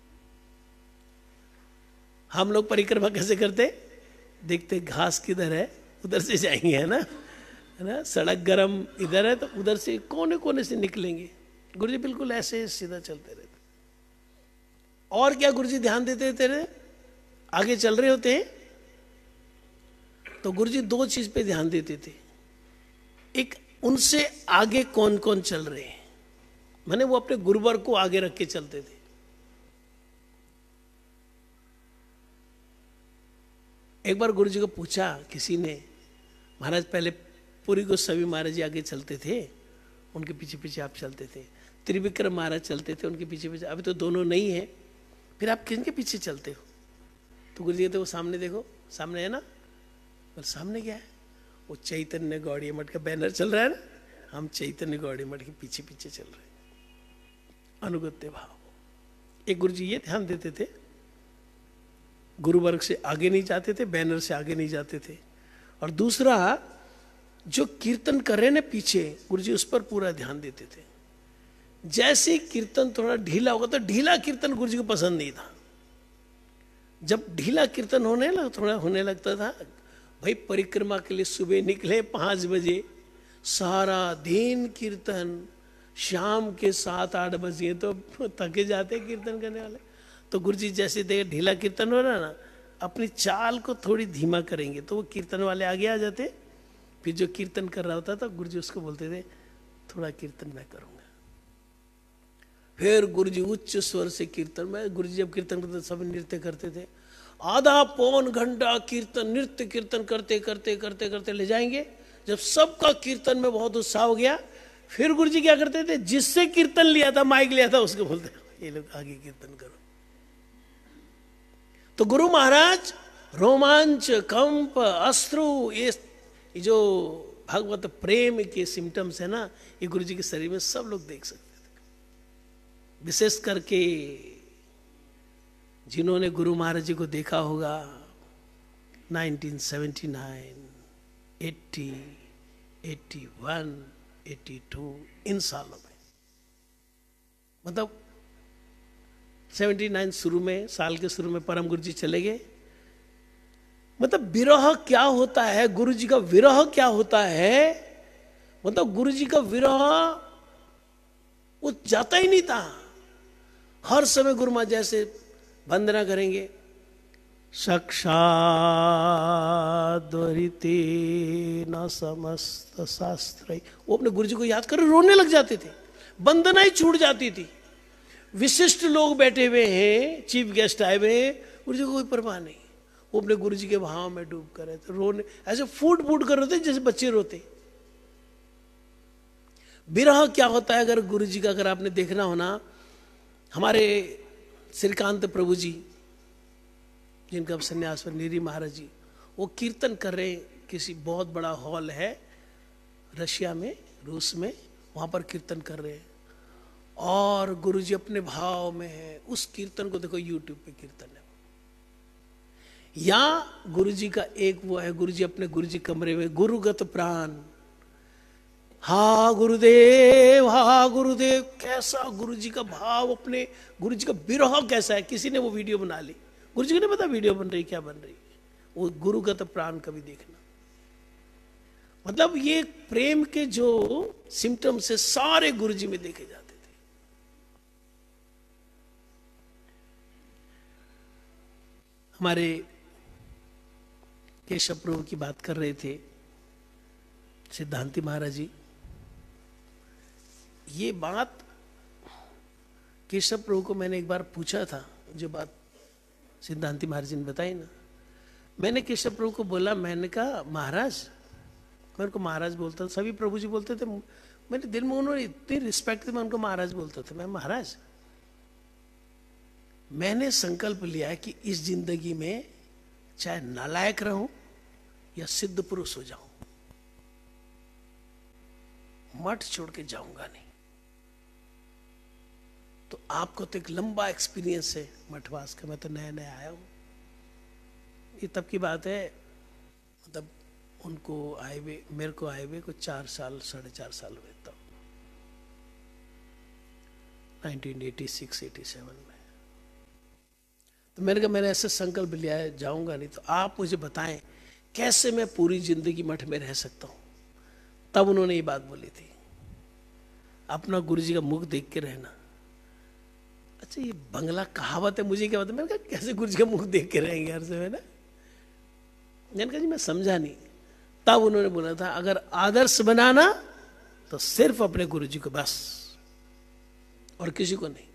हम लोग परिक्रमा कैसे करते? देखते घास किधर है उधर से जाएंगे, है ना, है ना। सड़क गरम इधर है तो उधर से कोने कोने से निकलेंगे। गुरुजी बिल्कुल ऐसे सीधा चलते रहते। और क्या गुरुजी ध्यान देते तेरे आगे चल रहे होते हैं तो गुरुजी दो चीज पे ध्यान देते थे। एक, उनसे आगे कौन कौन चल रहे हैं, माने वो अपने गुरुवर को आगे रख के चलते थे। एक बार गुरुजी को पूछा किसी ने, महाराज पहले पुरी गोस्वामी महाराज जी आगे चलते थे, उनके पीछे पीछे आप चलते थे। त्रिविक्रम महाराज चलते थे, उनके पीछे पीछे, अभी तो दोनों नहीं है, फिर आप किनके पीछे चलते हो? तो गुरुजी कहते वो सामने देखो, सामने है ना। पर सामने क्या है? वो चैतन्य गौड़िया मठ का बैनर चल रहा है ना, हम चैतन्य गौड़िया मठ के पीछे पीछे चल रहे हैं। अनुगत्य भाव। एक गुरुजी ये ध्यान देते थे, गुरु वर्ग से आगे नहीं जाते थे, बैनर से आगे नहीं जाते थे। और दूसरा, जो कीर्तन कर रहे हैं ना पीछे, गुरुजी उस पर पूरा ध्यान देते थे। जैसे कीर्तन थोड़ा ढीला होगा तो ढीला कीर्तन गुरुजी को पसंद नहीं था। जब ढीला कीर्तन होने लगा, थोड़ा होने लगता था, भाई परिक्रमा के लिए सुबह निकले पांच बजे, सारा दिन कीर्तन, शाम के सात आठ बजे तो थके जाते कीर्तन करने वाले। तो गुरुजी जैसे देखे ढीला कीर्तन हो रहा ना, अपनी चाल को थोड़ी धीमा करेंगे तो वो कीर्तन वाले आगे आ जाते। फिर जो कीर्तन कर रहा होता था गुरुजी उसको बोलते थे थोड़ा कीर्तन मैं करूंगा। फिर गुरुजी उच्च स्वर से कीर्तन में, गुरुजी जब कीर्तन करते सब नृत्य करते थे। आधा पौन घंटा कीर्तन नृत्य कीर्तन करते करते करते करते ले जाएंगे। जब सबका कीर्तन में बहुत उत्साह हो गया, फिर गुरुजी क्या करते थे, जिससे कीर्तन लिया था, माइक लिया था, उसको बोलते ये लोग आगे कीर्तन करो। तो गुरु महाराज रोमांच, कंप, अश्रु, ये जो भगवत प्रेम के सिम्टम्स है ना, ये गुरुजी के शरीर में सब लोग देख सकते थे। विशेष करके जिन्होंने गुरु महाराज जी को देखा होगा nineteen seventy nine, eighty, eighty one, eighty two, इन सालों में, मतलब सेवेंटी नाइन शुरू में, साल के शुरू में परम गुरु जी चले गए। मतलब विरह क्या होता है, गुरु जी का विरह क्या होता है, मतलब गुरु जी का विरह वो जाता ही नहीं था। हर समय गुरु मां जैसे वंदना करेंगे, साक्षादरिते न समस्त शास्त्र, वो अपने गुरु जी को याद कर रोने लग जाते थे, वंदना ही छूट जाती थी। विशिष्ट लोग बैठे हुए हैं, चीफ गेस्ट आए हुए हैं, गुरु जी को कोई परवाह नहीं, वो अपने गुरु जी के भाव में डूब कर रहे थे, रोने ऐसे फूट फूट कर रोते जैसे बच्चे रोते। विरह क्या होता है, अगर गुरु जी का अगर आपने देखना हो ना, हमारे श्रीकांत प्रभु जी जिनका संन्यास पर नीरी महाराज जी, वो कीर्तन कर रहे हैं, किसी बहुत बड़ा हॉल है रशिया में, रूस में, वहां पर कीर्तन कर रहे हैं और गुरुजी अपने भाव में है। उस कीर्तन को देखो, यूट्यूब पे कीर्तन है। या गुरुजी का एक वो है, गुरुजी अपने गुरुजी कमरे में गुरुगत प्राण, हा गुरुदेव, हा गुरुदेव, कैसा गुरु जी का भाव, अपने गुरु जी का विरह कैसा है। किसी ने वो वीडियो बना ली, गुरु जी को नहीं पता वीडियो बन रही क्या बन रही, वो गुरुगत प्राण कभी देखना। मतलब ये प्रेम के जो सिम्टम्स से सारे गुरु जी में देखे जाते थे। हमारे केशव प्रभु की बात कर रहे थे सिद्धांति महाराज जी। ये बात केशव प्रभु को मैंने एक बार पूछा था, जो बात सिद्धांति महाराज जी ने बताई ना। मैंने केशव प्रभु को बोला, मैंने कहा महाराज, मैं उनको महाराज बोलता था, सभी प्रभु जी बोलते थे, मेरे दिल में उन्होंने इतनी रिस्पेक्ट थी, मैं उनको महाराज बोलता था। मैं महाराज, मैंने संकल्प लिया है कि इस जिंदगी में चाहे नालायक रहूं या सिद्ध पुरुष हो जाऊं, मठ छोड़ के जाऊंगा नहीं। तो आपको तो एक लंबा एक्सपीरियंस है मठवास का, मैं तो नया नया आया हूं। ये तब की बात है, मतलब उनको आए हुए, मेरे को आए हुए कुछ चार साल साढ़े चार साल हुए तब, nineteen eighty six eighty seven में। तो मैंने कहा मैंने ऐसे संकल्प लिया है, जाऊंगा नहीं। तो आप मुझे बताएं कैसे मैं पूरी जिंदगी मठ में रह सकता हूं। तब उन्होंने ये बात बोली थी, अपना गुरु जी का मुख देख के रहना। अच्छा, ये बंगला कहावत है, मुझे क्या पता। मैंने कहा कैसे गुरु जी का मुख देख के रहेंगे हर समय ना। मैंने कहा जी मैं समझा नहीं। तब उन्होंने बोला था, अगर आदर्श बनाना तो सिर्फ अपने गुरु जी को बस, और किसी को नहीं।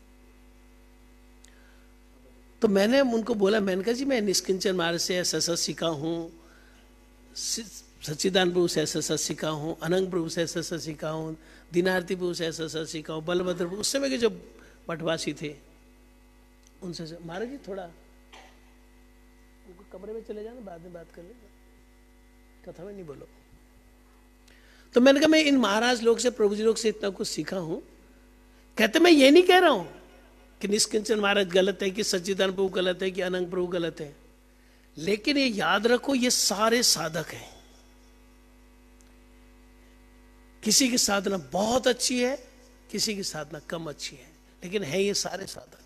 तो मैंने उनको बोला, मैंने कहा जी मैं निष्किंचन महाराज से ऐसा ऐसा सीखा हूं, सच्चिदानंद प्रभु से ऐसा ऐसा सीखा हूं, अनंग प्रभु से ऐसा ऐसा सीखा हूं, दीनारती प्रभु से ऐसा ऐसा सीखा हूं, बलभद्र प्रभु, उस समय के जो मठवासी थे उनसे। महाराज जी थोड़ा उनको कमरे में चले जाना, बाद में बात कर लेना, कथा में नहीं बोलो। तो मैंने कहा मैं इन महाराज लोग से, प्रभु जी लोग से इतना कुछ सीखा हूं। कहते मैं ये नहीं कह रहा हूं कि निष्किंचन महाराज गलत है, कि सच्चिदानंद प्रभु गलत है, कि अनंग प्रभु गलत है, लेकिन ये याद रखो ये सारे साधक हैं। किसी की साधना बहुत अच्छी है, किसी की साधना कम अच्छी है, लेकिन है ये सारे साधक।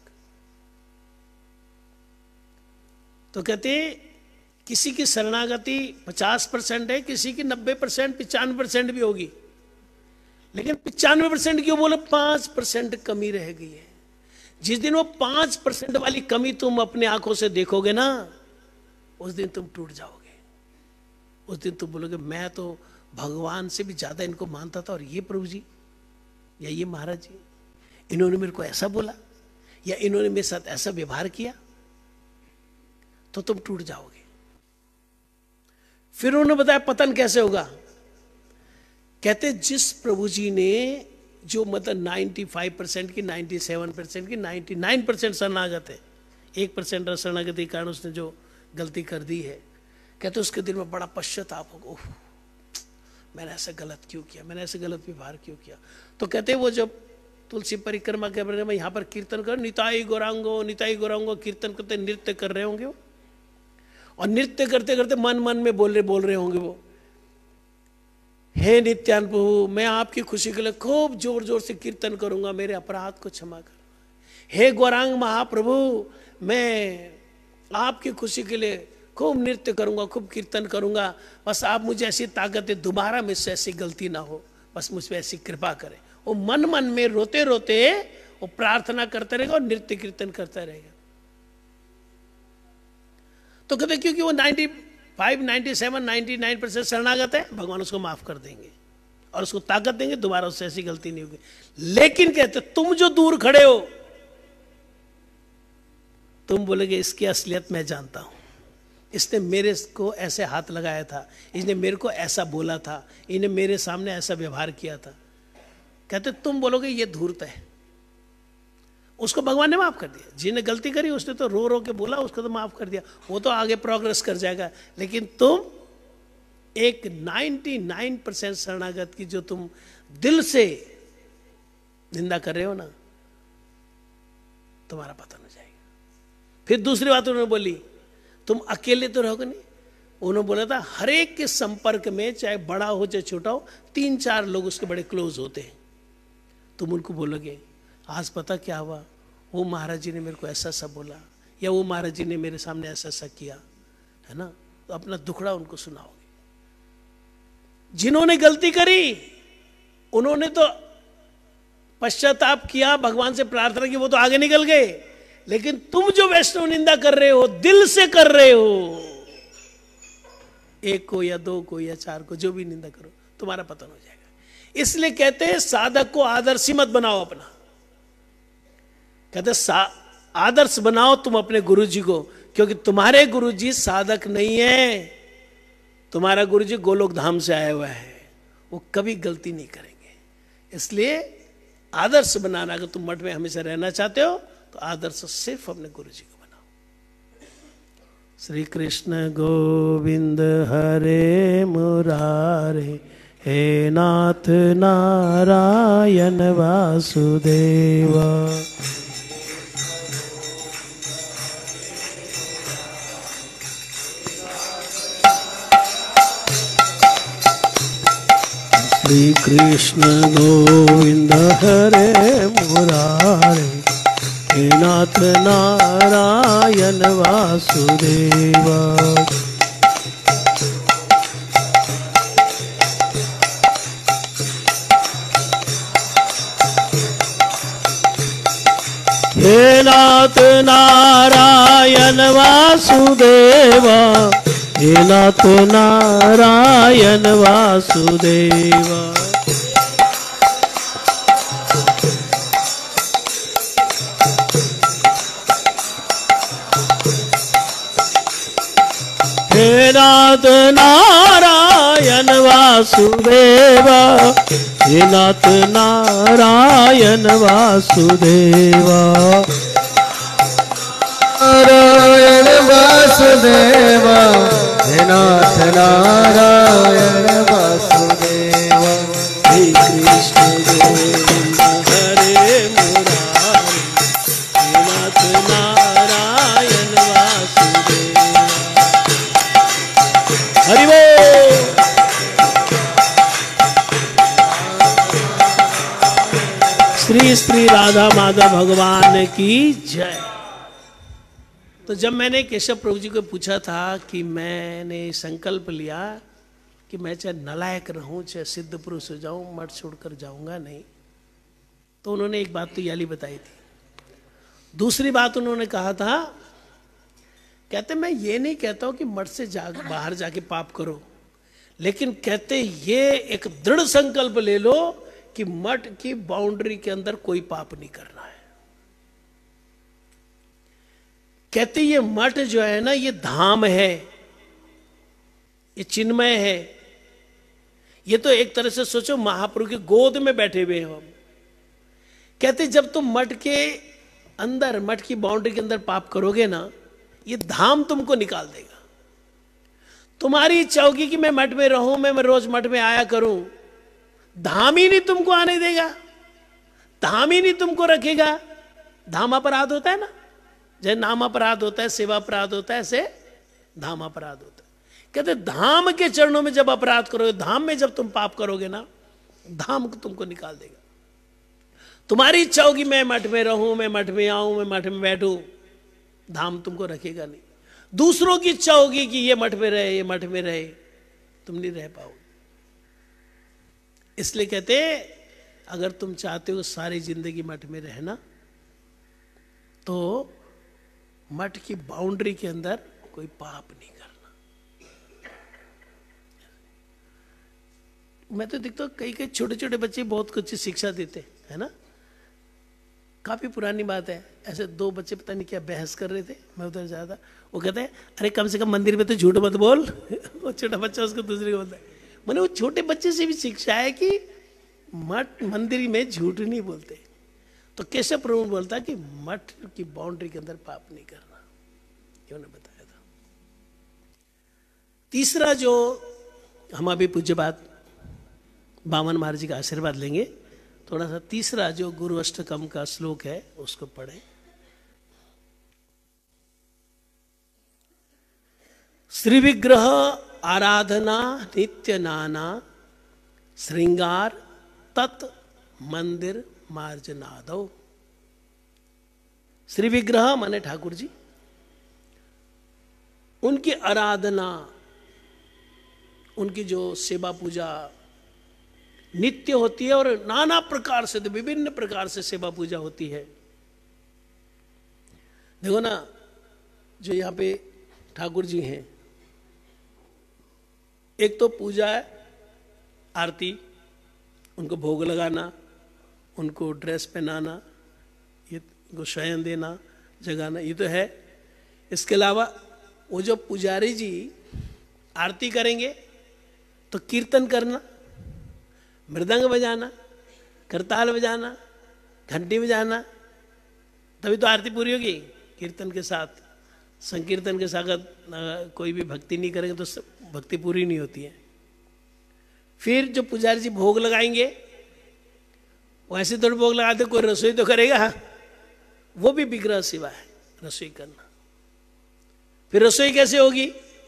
तो कहते किसी की शरणागति पचास परसेंट है, किसी की नब्बे परसेंट पिचानवे परसेंट भी होगी, लेकिन पिचानवे परसेंट क्यों बोले, पांच परसेंट कमी रह गई है। जिस दिन वो पांच परसेंट वाली कमी तुम अपने आंखों से देखोगे ना, उस दिन तुम टूट जाओगे। उस दिन तुम बोलोगे मैं तो भगवान से भी ज्यादा इनको मानता था, और ये प्रभु जी या ये महाराज जी इन्होंने मेरे को ऐसा बोला, या इन्होंने मेरे साथ ऐसा व्यवहार किया, तो तुम टूट जाओगे। फिर उन्होंने बताया पतन कैसे होगा। कहते जिस प्रभु जी ने जो मतलब पचानवे परसेंट की, सत्तानवे परसेंट की, निन्यानवे परसेंट शरणागत है, एक परसेंट शरणागति के कारण उसने जो गलती कर दी है, कहते उसके दिल में बड़ा पश्चाताप होगा, ओह मैंने ऐसा गलत क्यों किया, मैंने ऐसे गलत व्यवहार क्यों किया। तो कहते वो जब तुलसी परिक्रमा के बारे में यहाँ पर कीर्तन कर, निताई गौरांगो निताई गौरांगो कीर्तन करते नृत्य कर रहे होंगे वो, और नृत्य करते करते मन मन में बोल रहे बोल रहे होंगे वो, हे नित्यानंद प्रभु मैं आपकी खुशी के लिए खूब जोर जोर से कीर्तन करूंगा, मेरे अपराध को क्षमा कर। हे गौरांग महाप्रभु मैं आपकी खुशी के लिए खूब नृत्य करूंगा, खूब कीर्तन करूंगा, बस आप मुझे ऐसी ताकत दे, दोबारा मुझसे ऐसी गलती ना हो, बस मुझ पर ऐसी कृपा करें। वो मन मन में रोते रोते वो प्रार्थना करता रहेगा और नृत्य कीर्तन करता रहेगा। तो कहते क्योंकि वो ninety five ninety seven ninety nine percent शरणागत है, भगवान उसको माफ कर देंगे और उसको ताकत देंगे, दोबारा उससे ऐसी गलती नहीं होगी। लेकिन कहते तुम जो दूर खड़े हो, तुम बोलोगे इसकी असलियत मैं जानता हूं, इसने मेरे को ऐसे हाथ लगाया था, इसने मेरे को ऐसा बोला था, इन्हें मेरे सामने ऐसा व्यवहार किया था। कहते तुम बोलोगे ये धूर्त है, उसको भगवान ने माफ कर दिया। जिन्हें गलती करी उसने तो रो रो के बोला, उसको तो माफ कर दिया, वो तो आगे प्रोग्रेस कर जाएगा। लेकिन तुम एक निन्यानवे परसेंट शरणागत की जो तुम दिल से निंदा कर रहे हो ना, तुम्हारा पतन हो जाएगा। फिर दूसरी बात उन्होंने बोली, तुम अकेले तो रहोगे नहीं, उन्होंने बोला था हर एक के संपर्क में, चाहे बड़ा हो चाहे छोटा हो, तीन चार लोग उसके बड़े क्लोज होते हैं। तुम उनको बोलोगे आज पता क्या हुआ, वो महाराज जी ने मेरे को ऐसा ऐसा बोला, या वो महाराज जी ने मेरे सामने ऐसा ऐसा किया, है ना, तो अपना दुखड़ा उनको सुनाओगे। जिन्होंने गलती करी उन्होंने तो पश्चाताप किया, भगवान से प्रार्थना की, वो तो आगे निकल गए। लेकिन तुम जो वैष्णव निंदा कर रहे हो, दिल से कर रहे हो, एक को या दो को या चार को, जो भी निंदा करो, तुम्हारा पतन हो जाएगा। इसलिए कहते हैं साधक को आदर्शी मत बनाओ अपना, कहते आदर्श बनाओ तुम अपने गुरु जी को, क्योंकि तुम्हारे गुरु जी साधक नहीं है, तुम्हारा गुरु जी गोलोक धाम से आया हुआ है, वो कभी गलती नहीं करेंगे। इसलिए आदर्श बनाना, अगर तुम मठ में हमेशा रहना चाहते हो तो आदर्श सिर्फ अपने गुरु जी को बनाओ। श्री कृष्ण गोविंद हरे मुरारे, हे नाथ नारायण वासुदेवा। श्री कृष्ण गोविंद हरे मुरारे, हे नाथ नारायण वासुदेवा। हे नाथ नारायण वासुदेवा, हे नाथ नारायण वासुदेवा। हे नाथ नारायण वासुदेवा, हे नाथ नारायण वासुदेवा। नारायण वासुदेवा, हे नाथ नारायण वासुदेवा। श्री कृष्ण गोविंद हरे मुरारे, हे नाथ नारायण वासुदेवा। हरि बोल। श्री श्री राधा माधव भगवान की जय। तो जब मैंने केशव प्रभु जी को पूछा था कि मैंने संकल्प लिया कि मैं चाहे नलायक रहूं चाहे सिद्ध पुरुष हो जाऊं, मठ छोड़कर जाऊंगा नहीं, तो उन्होंने एक बात तो याली बताई थी। दूसरी बात उन्होंने कहा था, कहते मैं ये नहीं कहता हूं कि मठ से जा बाहर जाके पाप करो, लेकिन कहते ये एक दृढ़ संकल्प ले लो कि मठ की बाउंड्री के अंदर कोई पाप नहीं करना है। कहते ये मठ जो है ना, ये धाम है, ये चिन्मय है। ये तो एक तरह से सोचो महाप्रभु की गोद में बैठे हुए हो हम। कहते जब तुम मठ के अंदर, मठ की बाउंड्री के अंदर पाप करोगे ना, ये धाम तुमको निकाल देगा। तुम्हारी इच्छा होगी कि मैं मठ में रहूं, मैं, मैं रोज मठ में आया करूं, धाम ही नहीं तुमको आने देगा, धाम ही नहीं तुमको रखेगा। धाम अपराध होता है ना, जैसे नाम अपराध होता है, सेवा अपराध होता है, ऐसे धाम अपराध होता है। कहते धाम के चरणों में जब अपराध करोगे, धाम में जब तुम पाप करोगे ना, धाम तुमको निकाल देगा। तुम्हारी इच्छा होगी मैं मठ में रहूं, मैं मठ में आऊं, मैं मठ में बैठूं, धाम तुमको रखेगा नहीं। दूसरों की इच्छा होगी कि ये मठ में रहे, ये मठ में रहे, तुम नहीं रह पाओगे। इसलिए कहते अगर तुम चाहते हो सारी जिंदगी मठ में रहना, तो मठ की बाउंड्री के अंदर कोई पाप नहीं करना। मैं तो देखता हूँ कई कई छोटे छोटे बच्चे बहुत कुछ शिक्षा देते हैं ना। काफी पुरानी बात है, ऐसे दो बच्चे पता नहीं क्या बहस कर रहे थे, मैं उधर जाता, वो कहते हैं अरे कम से कम मंदिर में तो झूठ मत बोल। वो छोटा बच्चा उसको दूसरे को बोलता है। मैंने वो छोटे बच्चे से भी शिक्षा है कि मठ मंदिर में झूठ नहीं बोलते। तो केशव प्रभु बोलता कि मठ की बाउंड्री के अंदर पाप नहीं करना, ये उन्होंने बताया था। तीसरा जो हम अभी पूज्य बात बामन महाराज जी का आशीर्वाद लेंगे, थोड़ा सा तीसरा जो गुरु अष्टकम का श्लोक है उसको पढ़ें। श्री विग्रह आराधना नित्य नाना श्रृंगार तत् मंदिर मार्जनादो। श्री विग्रह माने ठाकुर जी, उनकी आराधना, उनकी जो सेवा पूजा नित्य होती है और नाना प्रकार से, तो विभिन्न प्रकार से सेवा पूजा होती है। देखो ना, जो यहाँ पे ठाकुर जी हैं, एक तो पूजा है, आरती, उनको भोग लगाना, उनको ड्रेस पहनाना, ये उनको शयन देना, जगाना, ये तो है। इसके अलावा वो जो पुजारी जी आरती करेंगे तो कीर्तन करना, मृदंग बजाना, करताल बजाना, घंटी बजाना, तभी तो आरती पूरी होगी। कीर्तन के साथ, संकीर्तन के साथ कोई भी भक्ति नहीं करेंगे तो भक्ति पूरी नहीं होती है। फिर जो पुजारी जी भोग लगाएंगे, वैसे थोड़े भोग लगाते, कोई रसोई तो करेगा, वो भी विग्रह सेवा है, रसोई करना। फिर रसोई कैसे होगी?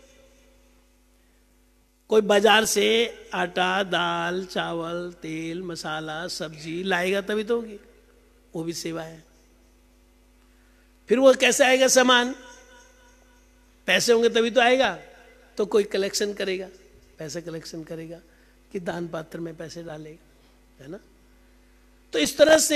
कोई बाजार से आटा, दाल, चावल, तेल, मसाला, सब्जी लाएगा तभी तो होगी, वो भी सेवा है। फिर वो कैसे आएगा सामान? पैसे होंगे तभी तो आएगा, तो कोई कलेक्शन करेगा, पैसे कलेक्शन करेगा कि दान पात्र में पैसे डालेगा, है ना। तो इस तरह से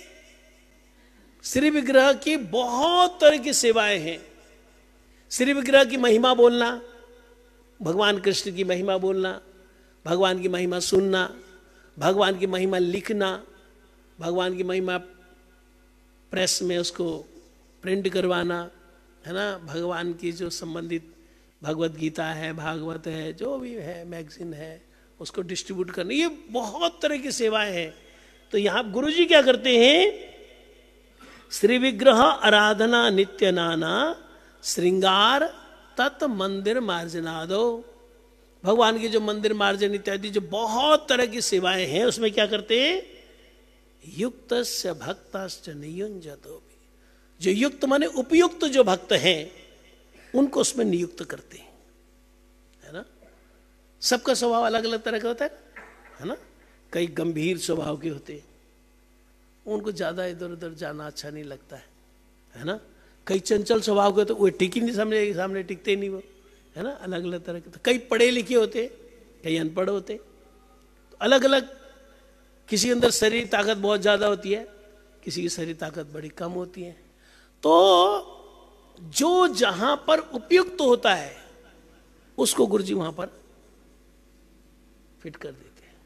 श्री विग्रह की बहुत तरह की सेवाएं हैं। श्री विग्रह की महिमा बोलना, भगवान कृष्ण की महिमा बोलना, भगवान की महिमा सुनना, भगवान की महिमा लिखना, भगवान की महिमा प्रेस में उसको प्रिंट करवाना, है ना। भगवान की जो संबंधित भगवत गीता है, भागवत है, जो भी है, मैगजीन है, उसको डिस्ट्रीब्यूट करना, ये बहुत तरह की सेवाएं हैं। तो यहाँ गुरु जी क्या करते हैं? श्री विग्रह आराधना नित्य नाना श्रृंगार तत् मंदिर मार्जनादो। भगवान के जो मंदिर मार्जन इत्यादि जो बहुत तरह की सेवाएं हैं, उसमें क्या करते हैं? युक्तस्य भक्तस्य नियुंजतो। जो युक्त माने उपयुक्त जो भक्त हैं, उनको उसमें नियुक्त करते हैं, है ना। सबका स्वभाव अलग अलग तरह का होता है, है ना। कई गंभीर स्वभाव के होते हैं, उनको ज्यादा इधर उधर जाना अच्छा नहीं लगता है, है ना। कई चंचल स्वभाव के, तो वो टिक ही नहीं, सामने सामने टिकते नहीं वो, है ना। अलग अलग तरह के, तो कई पढ़े लिखे होते, कई अनपढ़ होते, तो अलग अलग। किसी के अंदर शरीर ताकत बहुत ज्यादा होती है, किसी की शरीर ताकत बड़ी कम होती है। तो जो जहां पर उपयुक्त होता है, उसको गुरु जी वहां पर फिट कर देते हैं।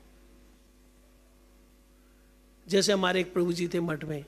जैसे हमारे एक प्रभु जी थे मठ में,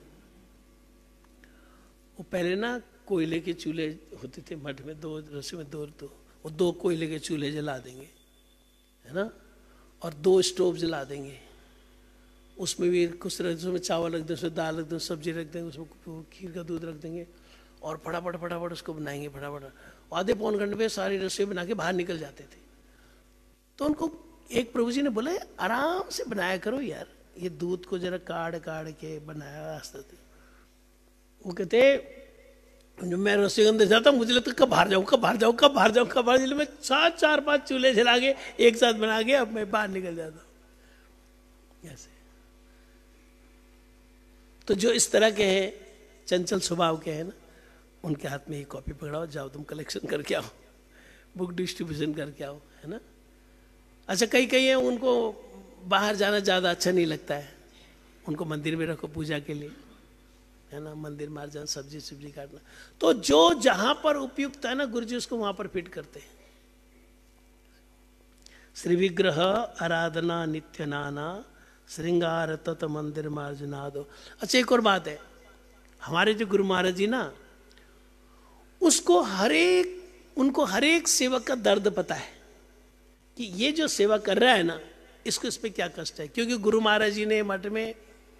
वो पहले ना कोयले के चूल्हे होते थे मठ में, दो रस्सी में दो दो वो दो कोयले के चूल्हे जला देंगे, है ना, और दो स्टोव जला देंगे। उसमें भी कुछ रख, उसमें चावल रख दें, उसमें दाल रख दें, सब्जी रख देंगे, उसमें खीर का दूध रख देंगे, और फटाफट फटाफट उसको बनाएंगे फटाफट। आधे पौन घंटे में सारी रसोई बना के बाहर निकल जाते थे। तो उनको एक प्रभु जी ने बोला, आराम से बनाया करो यार, ये दूध को जरा काढ़ काढ़ के बनाया रास्ते थे। वो कहते, जब मैं रसोई के अंदर जाता हूँ, मुझे लगता कब बाहर जाऊँ, कब बाहर जाऊँ, कब बाहर जाऊँ, कब बाहर जाऊँ। मैं सात चार पांच चूल्हे जला के एक साथ बना के अब मैं बाहर निकल जाता हूँ ऐसे। तो जो इस तरह के हैं, चंचल स्वभाव के हैं ना, उनके हाथ में ही कॉपी पकड़ाओ, जाओ तुम कलेक्शन करके आओ, बुक डिस्ट्रीब्यूशन करके आओ, है ना। अच्छा, कई कई है उनको बाहर जाना ज़्यादा अच्छा नहीं लगता है, उनको मंदिर में रखो पूजा के लिए, है ना, मंदिर मार जाना, सब्जी सब्जी काटना। तो जो जहां पर उपयुक्त है ना, गुरु जी उसको वहां पर फिट करते हैं। श्री विग्रह आराधना नित्य नाना श्रृंगार तत् मंदिर मार्जनादो। अच्छा, एक और बात है, हमारे जो गुरु महाराज जी ना, उसको हरेक उनको हरेक सेवक का दर्द पता है कि ये जो सेवा कर रहा है ना, इसको इस पे क्या कष्ट है। क्योंकि गुरु महाराज जी ने मठ में,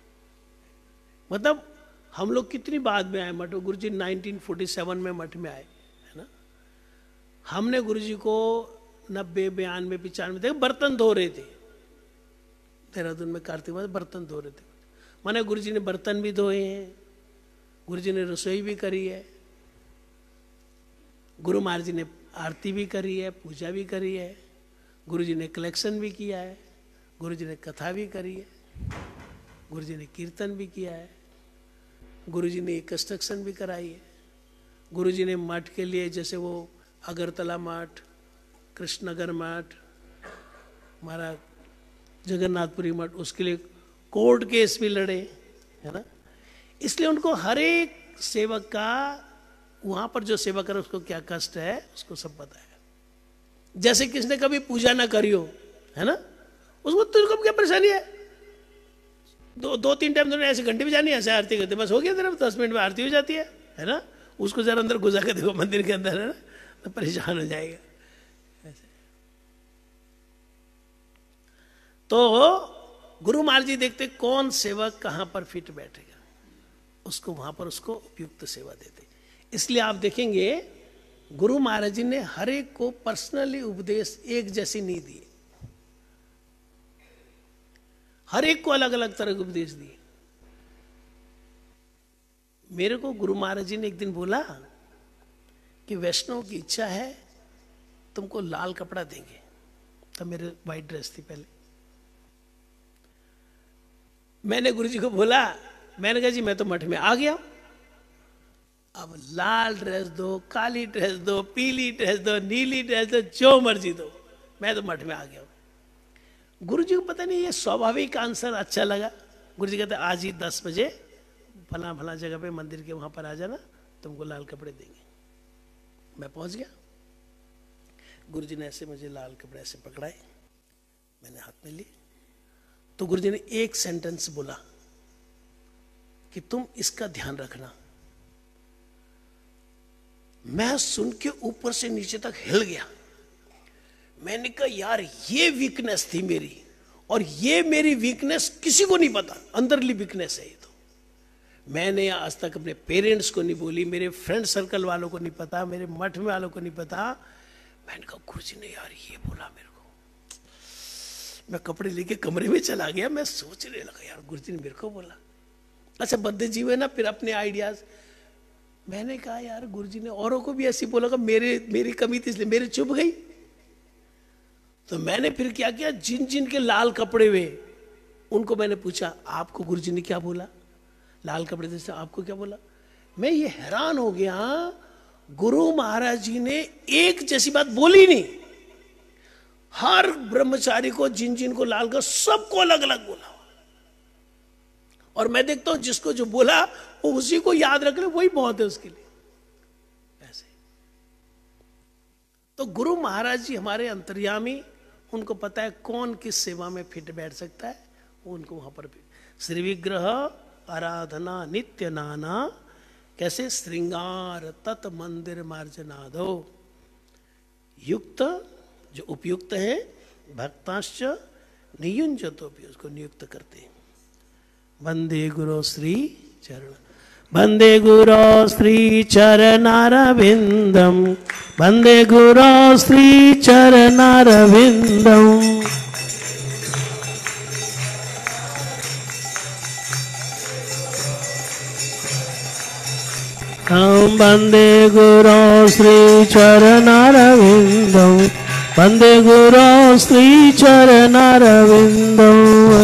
मतलब हम लोग कितनी बाद में आए मठ, गुरु जी नाइनटीन फोर्टी सेवन में मठ में आए, है ना। हमने गुरु जी को नब्बे बयानवे पिचानवे थे, बर्तन धो रहे थे देहरादून में, कार्तिक मास बर्तन धो रहे थे। माने गुरु जी ने बर्तन भी धोए हैं, गुरु जी ने रसोई भी करी है, गुरु महाराज जी ने आरती भी करी है, पूजा भी करी है, गुरुजी ने कलेक्शन भी किया है, गुरुजी ने कथा भी करी है, गुरुजी ने कीर्तन भी किया है, गुरुजी ने कंस्ट्रक्शन भी कराई है। गुरुजी ने मठ के लिए, जैसे वो अगरतला मठ, कृष्णनगर मठ, हमारा जगन्नाथपुरी मठ, उसके लिए कोर्ट केस भी लड़े, है ना। इसलिए उनको हर एक सेवक का, वहां पर जो सेवा करे उसको क्या कष्ट है उसको सब पता है। जैसे किसने कभी पूजा ना करी हो, है ना, उसको तुझको क्या परेशानी है, दो दो तीन टाइम तुमने ऐसे घंटे भी जानी है, ऐसे आरती करते बस हो गया तेरा, दस मिनट में आरती हो जाती है, है ना। उसको जरा अंदर घुसा के देखो मंदिर के अंदर, है ना, तो परेशान हो जाएगा ऐसे। तो गुरु महाराज जी देखते कौन सेवक कहां पर फिट बैठेगा, उसको वहां पर उसको उपयुक्त सेवा देते। इसलिए आप देखेंगे गुरु महाराज जी ने हर एक को पर्सनली उपदेश एक जैसी नहीं दिए, हर एक को अलग अलग तरह के उपदेश दिए। मेरे को गुरु महाराज जी ने एक दिन बोला कि वैष्णव की इच्छा है तुमको लाल कपड़ा देंगे, तब मेरे व्हाइट ड्रेस थी पहले। मैंने गुरु जी को बोला, मैंने कहा जी मैं तो मठ में आ गया, अब लाल ड्रेस दो, काली ड्रेस दो, पीली ड्रेस दो, नीली ड्रेस दो, जो मर्जी दो, मैं तो मठ में आ गया हूं। गुरु जी को पता नहीं ये स्वाभाविक आंसर अच्छा लगा। गुरु जी कहते आज ही दस बजे फला फला जगह पे मंदिर के वहां पर आ जाना, तुमको लाल कपड़े देंगे। मैं पहुंच गया, गुरु जी ने ऐसे मुझे लाल कपड़े ऐसे पकड़ाए, मैंने हाथ में लिए, तो गुरु जी ने एक सेंटेंस बोला कि तुम इसका ध्यान रखना। मैं सुन के ऊपर से नीचे तक हिल गया। मैंने कहा यार ये वीकनेस थी मेरी, और ये मेरी वीकनेस किसी को नहीं पता, अंदरली वीकनेस है ये। तो मैंने आज तक अपने पेरेंट्स को नहीं बोली, मेरे फ्रेंड सर्कल वालों को नहीं पता, मेरे मठ में वालों को नहीं पता। मैंने कहा गुरु जी ने यार ये बोला मेरे को। मैं कपड़े लेके कमरे में चला गया, मैं सोचने लगा यार गुरु जी ने मेरे को बोला। अच्छा बद्ध जीव है ना, फिर अपने आइडियाज। मैंने कहा यार गुरु जी ने औरों को भी ऐसी बोला, मेरे मेरी कमी थी इसलिए मेरे चुप गई। तो मैंने फिर क्या किया, जिन जिन के लाल कपड़े हुए उनको मैंने पूछा आपको गुरु जी ने क्या बोला, लाल कपड़े जैसे आपको क्या बोला। मैं ये हैरान हो गया, गुरु महाराज जी ने एक जैसी बात बोली नहीं, हर ब्रह्मचारी को जिन जिन को लाल का सबको अलग अलग बोला। और मैं देखता हूं जिसको जो बोला वो उसी को याद रख ले, वही बहुत है उसके लिए ऐसे। तो गुरु महाराज जी हमारे अंतर्यामी, उनको पता है कौन किस सेवा में फिट बैठ सकता है, वो उनको वहां पर श्री विग्रह आराधना नित्य नाना, कैसे श्रृंगार तत् मंदिर मार्जनादो, युक्त जो उपयुक्त है, भक्ताश्च नियुंजतो भी उसको नियुक्त करते हैं। वंदे गुरु श्री चरण, वंदे गुरु श्री चरणारविंदम, वंदे गुरु श्री चरणारविंदम। हम वंदे गुरु श्री चरणारविंदम, वंदे गुरु श्री चरणारविंदम।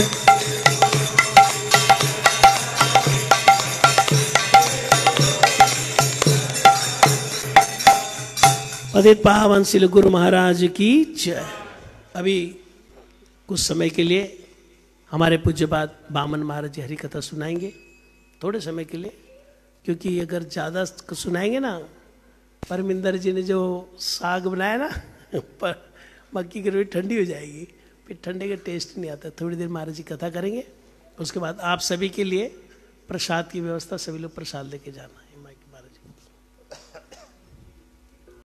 पतित पावन श्री गुरु महाराज की जय। अभी कुछ समय के लिए हमारे पूज्यपाद बामन महाराज जी हरि कथा सुनाएंगे, थोड़े समय के लिए, क्योंकि अगर ज़्यादा सुनाएंगे ना, परमिंदर जी ने जो साग बनाया ना पर मक्की की रोटी ठंडी हो जाएगी, फिर ठंडे का टेस्ट नहीं आता। थोड़ी देर महाराज जी कथा करेंगे, उसके बाद आप सभी के लिए प्रसाद की व्यवस्था, सभी लोग प्रसाद लेके जाना।